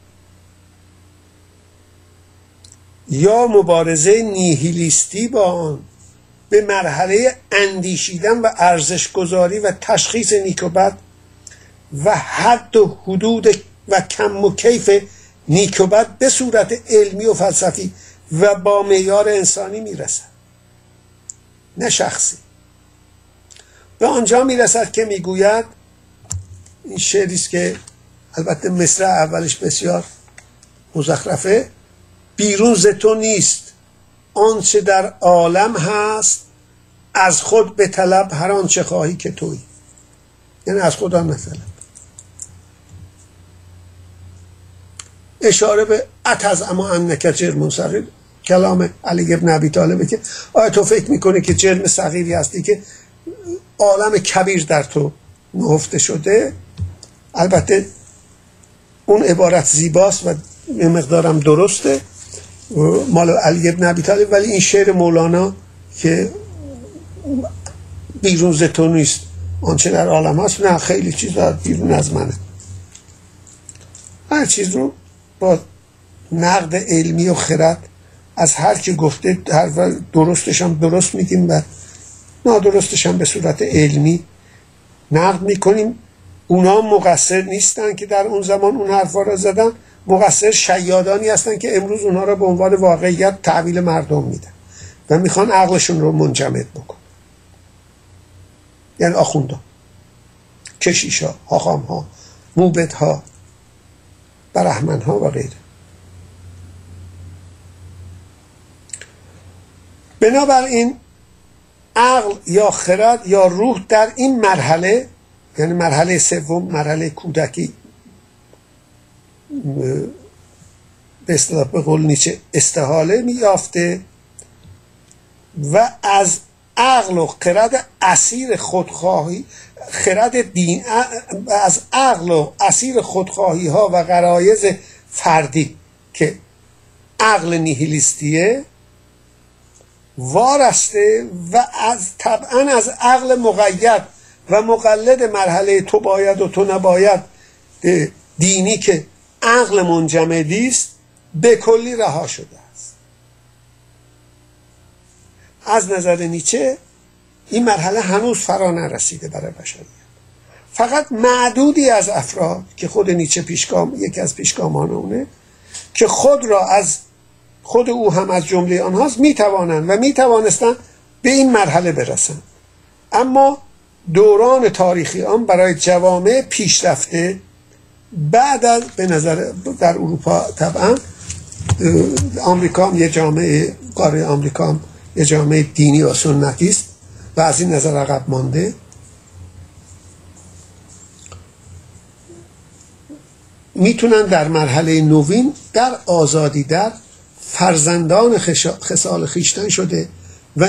یا مبارزه نیهیلیستی با آن به مرحله اندیشیدن و ارزشگذاری و تشخیص نیک و بد و حد و حدود و کم و کیف نیک و بد به صورت علمی و فلسفی و با معیار انسانی میرسد، نه شخصی. به آنجا میرسد که میگوید، این شعری است که البته مصرع اولش بسیار مزخرفه: بیرون ز تو نیست آنچه در عالم هست، از خود به طلب هر آنچه خواهی که تویی. یعنی از خدا نطلب. اشاره به اتز اما انک جرم صغیر، کلام علی ابن ابی طالبه که آیا تو فکر میکنی که جرم صغیری هستی که عالم کبیر در تو نهفته شده؟ البته اون عبارت زیباست و یه مقدارم درسته، مال علی ابن ابی طالب، ولی این شعر مولانا که بیرون ز تو نیست آنچه در عالم هست، نه، خیلی چیزا بیرون از منه. هر چیز رو با نقد علمی و خرد از هر کی گفته، هر درستش هم درست میگیم و نادرستش هم به صورت علمی نقد میکنیم. اونا مقصر نیستن که در اون زمان اون حرفا را زدن، مقصر شیادانی هستن که امروز اونها را به عنوان واقعیت تحویل مردم میدن و میخوان عقلشون رو منجمد بکن. یعنی آخوندا، کشیشا، حاخامها، موبدها، برهمنها و غیره. بنابراین عقل یا خرد یا روح در این مرحله، یعنی مرحله سوم، مرحله کودکی، به اصطلاح به قول نیچه استحاله میافته و از عقل و خرد اسیر خودخواهی، خرد دین، از عقل و اسیر خودخواهی ها و غرایز فردی که عقل نیهیلیستیه وارسته و طبعا از عقل مقید و مقلد مرحله تو باید و تو نباید دینی که عقل منجمدی است به کلی رها شده است. از نظر نیچه این مرحله هنوز فرا نرسیده برای بشریت. فقط معدودی از افراد که خود نیچه یکی از پیشگامان اونه، که خود را از خود او هم از جمله آنهاست، میتوانند و میتوانستند به این مرحله برسند. اما دوران تاریخی آن برای جوامع پیشرفته بعد از، به نظر در اروپا طبعا، آمریکا هم یه جامعه، قاره آمریکا هم یه جامعه دینی و سنتی است و از این نظر عقب مانده، میتونن در مرحله نوین در آزادی در فرزندان خصال خیشتن شده و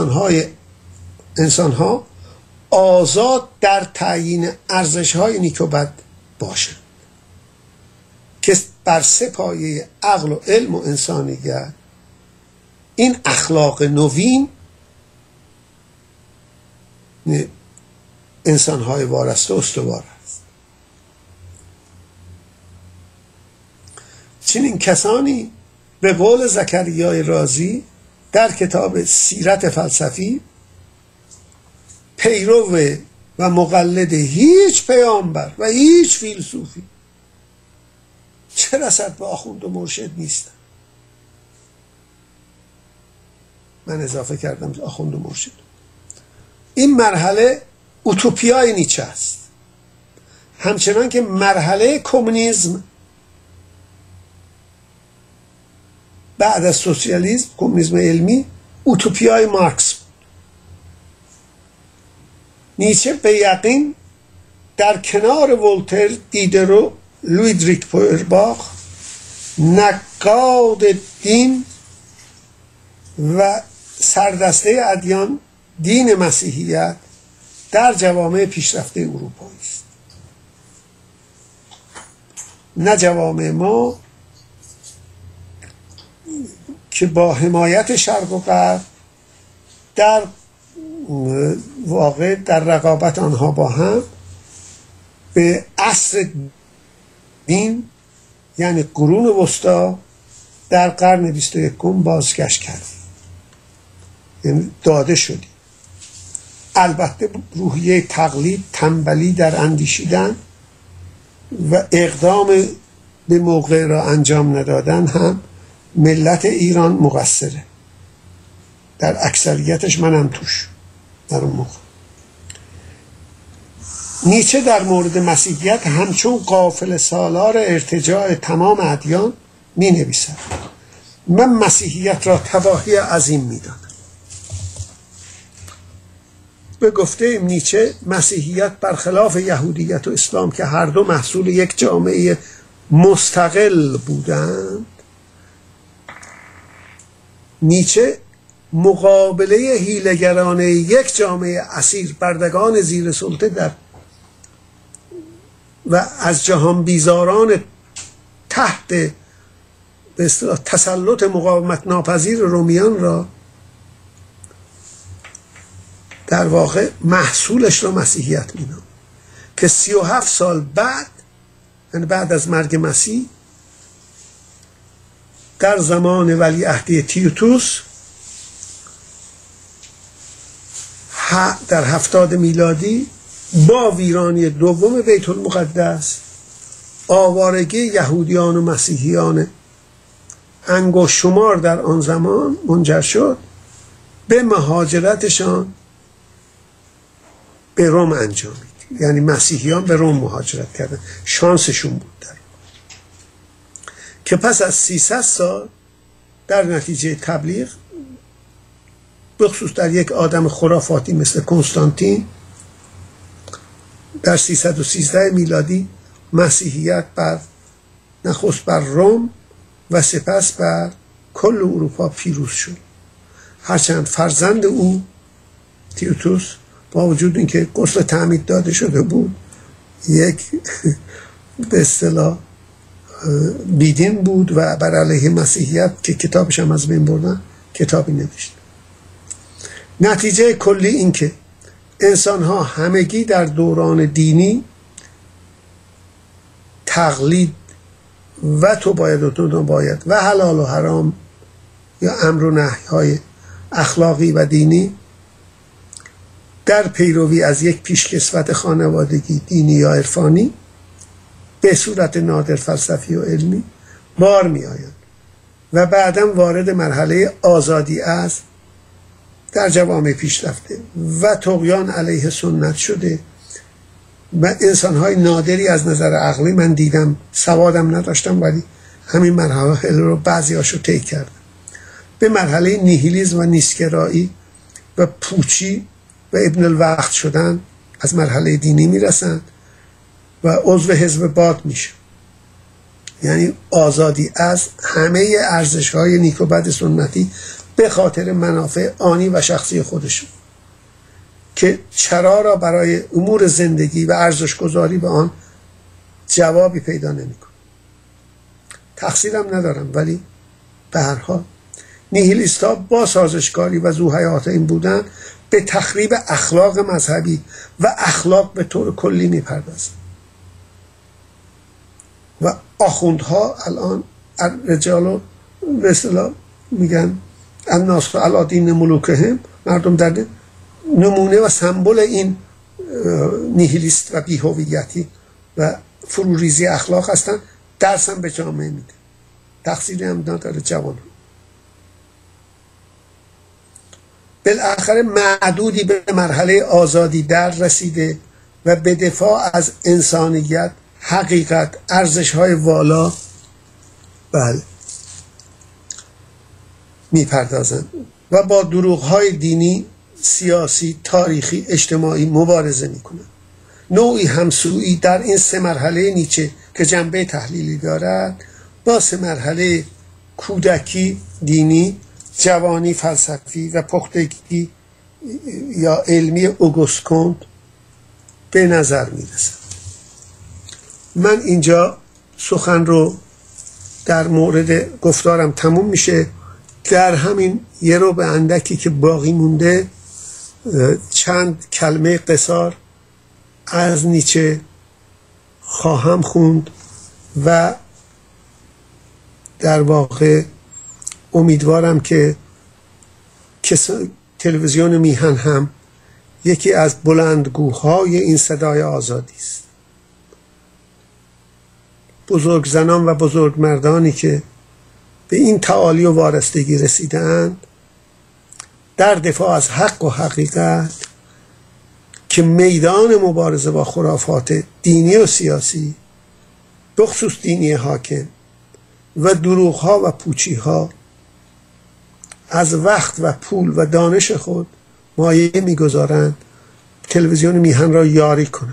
انسانها آزاد در تعیین ارزش‌های نیک و بد باشند که بر سه پایه عقل و علم و انسانیت این اخلاق نوین انسان‌های وارسته استوار است. چنین کسانی به قول زکریای رازی در کتاب سیرت فلسفی پیرو و مقلد هیچ پیامبر و هیچ فیلسوفی، چه رسد به آخوند و مرشد، نیستن. من اضافه کردم آخوند و مرشد. این مرحله اوتوپیای نیچه است، همچنان که مرحله کمونیسم بعد از سوسیالیسم، کمونیسم علمی، اوتوپیای مارکس بود. نیچه به یقین در کنار ولتر، دیدرو لویدریک فویرباخ، نقاد دین و سردسته ادیان دین مسیحیت در جوامع پیشرفته اروپایی است. نه جوامع ما که با حمایت شرق و غرب در واقع در رقابت آنها با هم به عصر دین یعنی قرون وسطا در قرن 21 بازگشت کردیم، یعنی داده شدیم. البته روحیه تقلید، تنبلی در اندیشیدن و اقدام به موقع را انجام ندادن هم ملت ایران مقصره، در اکثریتش منم توش. در اون موقع نیچه در مورد مسیحیت همچون قافله سالار ارتجاع تمام ادیان می نویسد: من مسیحیت را تباهی عظیم می دانم. به گفته نیچه مسیحیت برخلاف یهودیت و اسلام که هر دو محصول یک جامعه مستقل بودند، نیچه مقابله حیله‌گرانه یک جامعه اسیر بردگان زیر سلطه در و از جهان بیزاران تحت به اصطلاح تسلط مقاومت ناپذیر رومیان را در واقع محصولش را مسیحیت می‌نامد که 37 سال بعد، یعنی بعد از مرگ مسیح، در زمان ولیعهدی تیتوس در 70 میلادی با ویرانی دوم بیت المقدس، آوارگی یهودیان و مسیحیان انگشت شمار در آن زمان منجر شد به مهاجرتشان به روم انجامید. یعنی مسیحیان به روم مهاجرت کردن، شانسشون بود در که پس از 300 سال در نتیجه تبلیغ، بخصوص در یک آدم خرافاتی مثل کنستانتین، در 313 میلادی مسیحیت نخست بر روم و سپس بر کل اروپا پیروز شد. هرچند فرزند او تیتوس با وجود اینکه غسل تعمید داده شده بود، یک به اصطلاح بیدین بود و بر علیه مسیحیت که کتابش هم از بین بردن کتابی نوشت. نتیجه کلی این که انسان ها همگی در دوران دینی تقلید و تو باید و تو نباید و حلال و حرام یا امر و نهی های اخلاقی و دینی در پیروی از یک پیشکسوت خانوادگی دینی یا عرفانی به صورت نادر فلسفی و علمی بار می آیند و بعدم وارد مرحله آزادی از در جوامع پیشرفته و طغیان علیه سنت شده و انسان‌های نادری از نظر عقلی من دیدم، سوادم نداشتم ولی همین مرحله رو بعضی‌هاشو طی کردم، به مرحله نیهیلیسم و نیستگرایی و پوچی و ابن الوقت شدن از مرحله دینی میرسند و عضو حزب باد میشه. یعنی آزادی از همه ارزش‌های نیک و بد سنتی به خاطر منافع آنی و شخصی خودشون که چرا را برای امور زندگی و ارزش‌گذاری به آن جوابی پیدا نمی‌کنه. تقصیرم ندارم ولی به هر حال نیهیلیست‌ها با سازشکاری و ذوحیات این بودن به تخریب اخلاق مذهبی و اخلاق به طور کلی می‌پردازند و آخوندها الان رجالو به اصطلاح میگن الناس علی دین ملوکهم، مردم در نمونه و سمبل این نیهیلیست و بی‌هویتی و فروریزی اخلاق هستن. درس هم به جامعه میده، تقصیری هم نداره جوان. بالاخره معدودی به مرحله آزادی در رسیده و به دفاع از انسانیت، حقیقت، ارزش‌های والا بله میپردازند و با دروغ‌های دینی، سیاسی، تاریخی، اجتماعی مبارزه میکنند. نوعی همسویی در این 3 مرحله نیچه که جنبه تحلیلی دارد با 3 مرحله کودکی دینی، جوانی فلسفی و پختگی یا علمی اوگوست کونت به نظر میرسد. من اینجا سخن رو در مورد گفتارم تموم میشه. در همین یه رو به اندکی که باقی مونده چند کلمه قصار از نیچه خواهم خوند و در واقع امیدوارم که تلویزیون میهن هم یکی از بلندگوهای این صدای آزادی است. بزرگ زنان و بزرگ مردانی که به این تعالی و وارستگی رسیدند در دفاع از حق و حقیقت که میدان مبارزه با خرافات دینی و سیاسی، بخصوص دینی حاکم و دروغ‌ها و پوچی‌ها، از وقت و پول و دانش خود مایه می‌گذارند تلویزیون میهن را یاری کنند.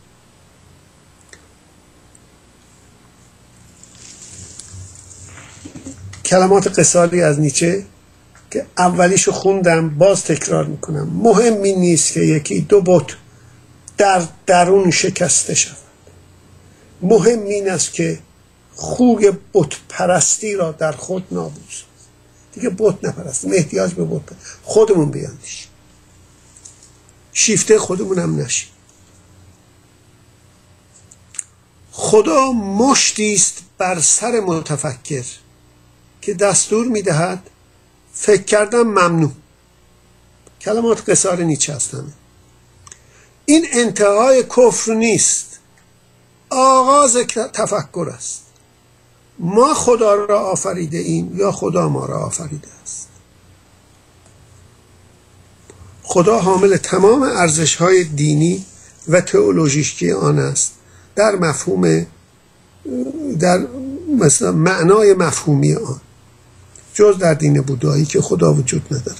کلمات قصاری از نیچه که اولیشو خوندم، باز تکرار میکنم. مهمی نیست که یکی 2 بت در درون شکسته شود، مهم این است که خوی بت پرستی را در خود نابود سازیم. دیگه بت نپرستیم، احتیاج به بت خودمون بیاندیشیم، شیفته خودمون هم نشیم. خدا مشتی است بر سر متفکر که دستور میدهد فکر کردن ممنوع. کلمات قصار نیچه هستند. این انتهای کفر نیست، آغاز تفکر است. ما خدا را آفریده ایم یا خدا ما را آفریده است. خدا حامل تمام ارزش‌های دینی و تئولوژیکی آن است در مفهوم، در مثلا معنای مفهومی آن، جز در دین بودایی که خدا وجود نداره.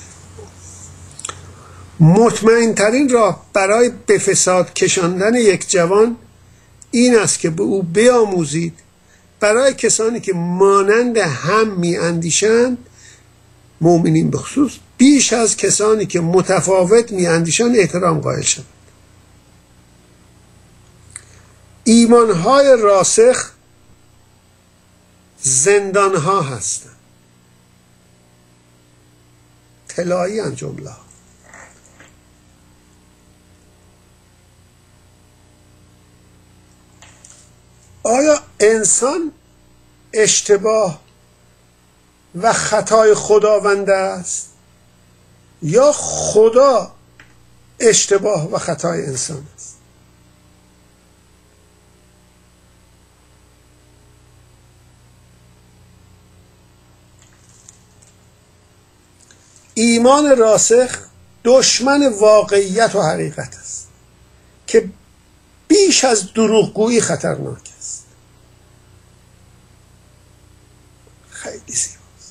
مطمئن ترین راه برای به فساد کشاندن یک جوان این است که به او بیاموزید برای کسانی که مانند هم می اندیشند، مؤمنین به خصوص، بیش از کسانی که متفاوت می اندیشند احترام قائل شود. ایمانهای راسخ زندانها هستند. طلایی ان جمله. آیا انسان اشتباه و خطای خداوند است یا خدا اشتباه و خطای انسان است؟ ایمان راسخ دشمن واقعیت و حقیقت است که بیش از دروغگویی خطرناک است. خیلی زیباست.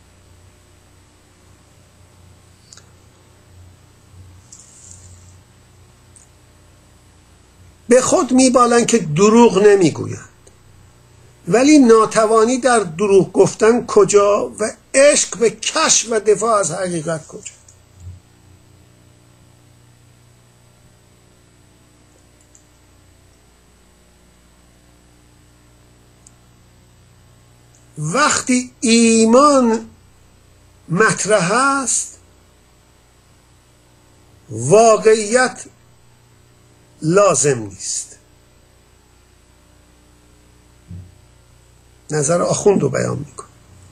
به خود میبالند که دروغ نمیگویند، ولی ناتوانی در دروغ گفتن کجا و عشق به کشف و دفاع از حقیقت کجا؟ وقتی ایمان مطرح است، واقعیت لازم نیست. نظر آخوند رو بیان میکن.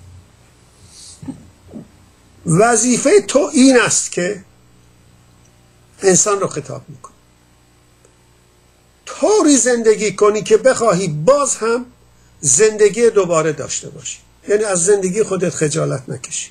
وظیفه تو این است که انسان رو خطاب میکن، طوری زندگی کنی که بخواهی باز هم زندگی دوباره داشته باشی، یعنی از زندگی خودت خجالت نکشی.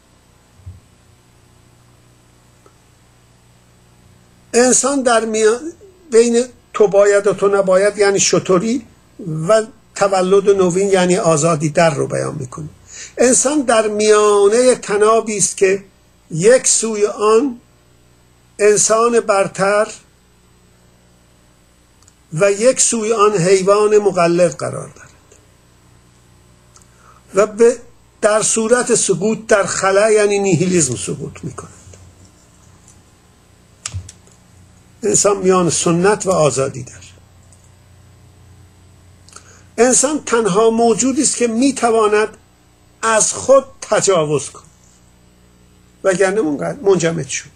انسان در بین تو باید و تو نباید، یعنی شطوری و تولد نوین یعنی آزادی در رو بیان میکنه. انسان در میانه تنابی است که یک سوی آن انسان برتر و یک سوی آن حیوان مقلد قرار دارد و در صورت سقوط در خلا یعنی نیهیلیسم سقوط میکند. انسان میان سنت و آزادی دارد. انسان تنها موجودی است که میتواند از خود تجاوز کند، وگرنه منجمد شد.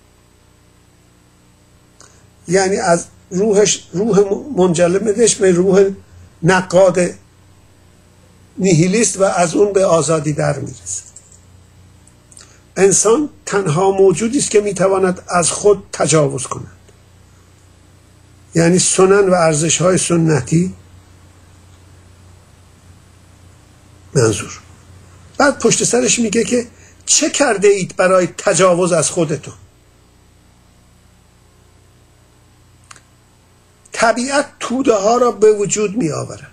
یعنی از روح منجمدش به روح نقاد نیهیلیست و از اون به آزادی در میرسه. انسان تنها موجودی است که میتواند از خود تجاوز کند، یعنی سنن و ارزش‌های سنتی منظور. بعد پشت سرش میگه که چه کرده اید برای تجاوز از خودتون؟ طبیعت توده ها را به وجود می آورد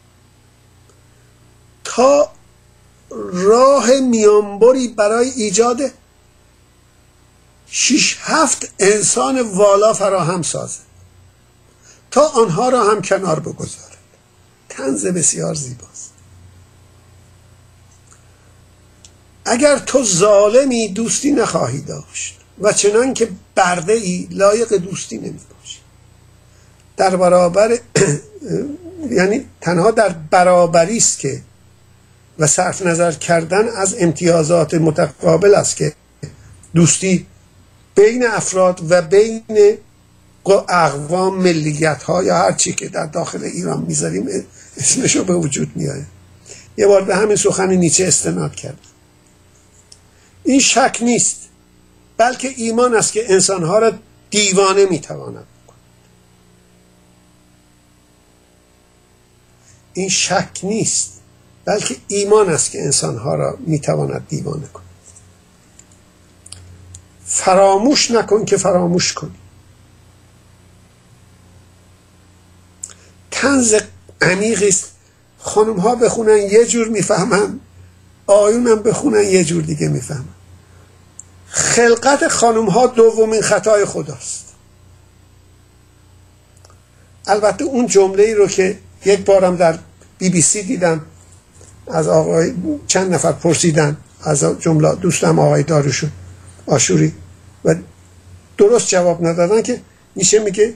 تا راه میانبری برای ایجاد 6-7 انسان والا فراهم سازد تا آنها را هم کنار بگذارد. طنز بسیار زیباست. اگر تو ظالمی دوستی نخواهی داشت و چنان که برده ای لایق دوستی نمی باشی. در برابر یعنی تنها در برابری است که و صرف نظر کردن از امتیازات متقابل است که دوستی بین افراد و بین اقوام، ملیت ها یا هر چی که در داخل ایران میذاریم اسمشو به وجود میاره. یه بار به همین سخن نیچه استناد کرد. این شک نیست، بلکه ایمان است که انسانها را دیوانه میتواند. این شک نیست، بلکه ایمان است که انسانها را میتواند دیوانه کند. فراموش نکن که فراموش کنی. طنز عمیقی است. خانم ها بخونن یه جور میفهمن، آیون هم بخونن یه جور دیگه میفهمن. خلقت خانم ها دومین خطای خداست. البته اون جمله ای رو که یک بارم در BBC دیدم، از آقای چند نفر پرسیدن، از جمله دوستم آقای داروش آشوری، و درست جواب ندادن، که نیچه میگه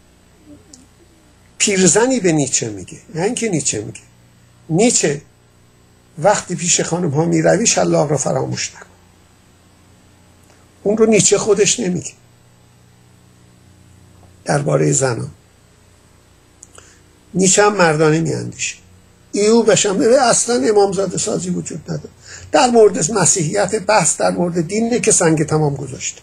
پیرزنی به نیچه میگه، نه اینکه نیچه میگه. نیچه وقتی پیش خانم ها میروی شلاق رو فراموش نکن. اون رو نیچه خودش نمیگه درباره زنان. نیچه هم مردانه میاندیشه. ایوبش هم اصلا امامزاده سازی وجود نداره. در مورد مسیحیت بحث در مورد دینه که سنگ تمام گذاشته.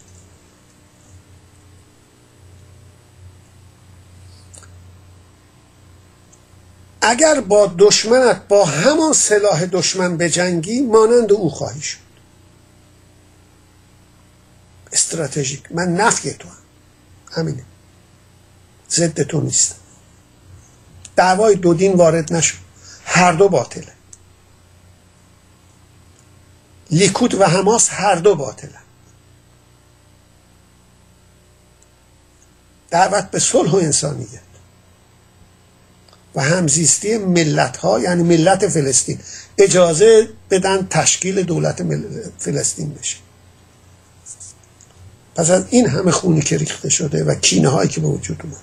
اگر با دشمنت با همان سلاح دشمن بجنگی مانند او خواهی شد. استراتژیک. من نفی تو هم. همینه. ضد تو نیستم. دعوای دو دین وارد نشد. هر دو باطله. لیکود و حماس هر دو باطله. دعوت به صلح و انسانیت و همزیستی ملت ها، یعنی ملت فلسطین اجازه بدن تشکیل دولت فلسطین بشه. پس از این همه خونی که ریخته شده و کینه هایی که به وجود اومده،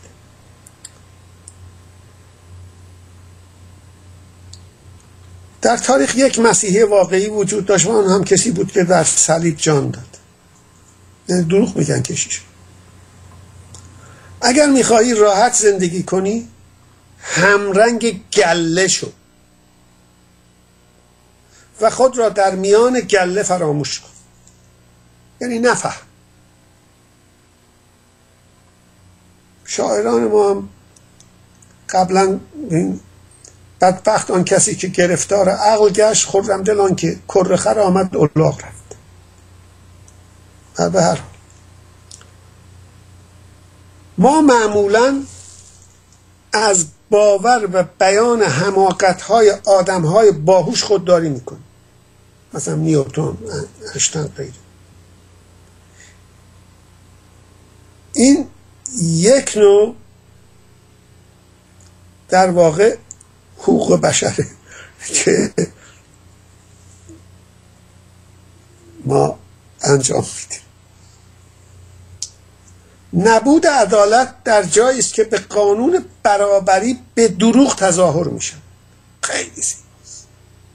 در تاریخ یک مسیحی واقعی وجود داشت و آن هم کسی بود که در صلیب جان داد. یعنی دروغ میگن کشیش. اگر میخواهی راحت زندگی کنی همرنگ گله شو و خود را در میان گله فراموش کن. یعنی نفهم. شاعران ما هم قبلا بدبخت آن کسی که گرفتار عقل گشت، خرم دل آن که کره خر آمد الاغ رفت. به هر حال ما معمولا از باور و بیان حماقت‌های آدم‌های باهوش خودداری میکنیم، مثلا نیوتن، انشتین، غیره. این یک نوع در واقع حقوق بشره که ما انجام میدیم. نبود عدالت در جایی است که به قانون برابری به دروغ تظاهر میشه. خیلی زیباست.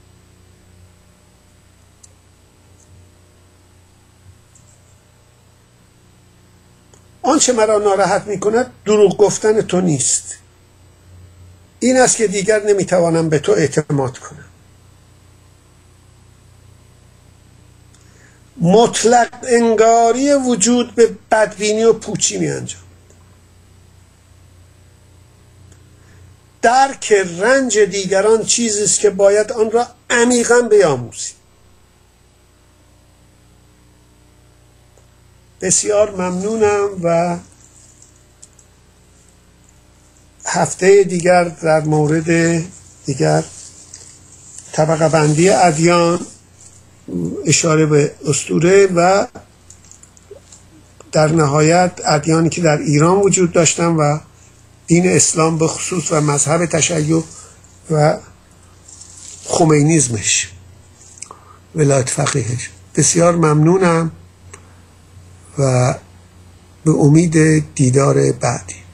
آنچه مرا ناراحت میکند دروغ گفتن تو نیست، این است که دیگر نمیتوانم به تو اعتماد کنم. مطلق انگاری وجود به بدبینی و پوچی می انجام. درک رنج دیگران چیزی است که باید آن را عمیقاً بیاموزیم. بسیار ممنونم و هفته دیگر در مورد دیگر طبقه بندی ادیان، اشاره به اسطوره و در نهایت ادیانی که در ایران وجود داشتن و دین اسلام به خصوص و مذهب تشیع و خمینیزمش، ولایت فقیهش. بسیار ممنونم و به امید دیدار بعدی.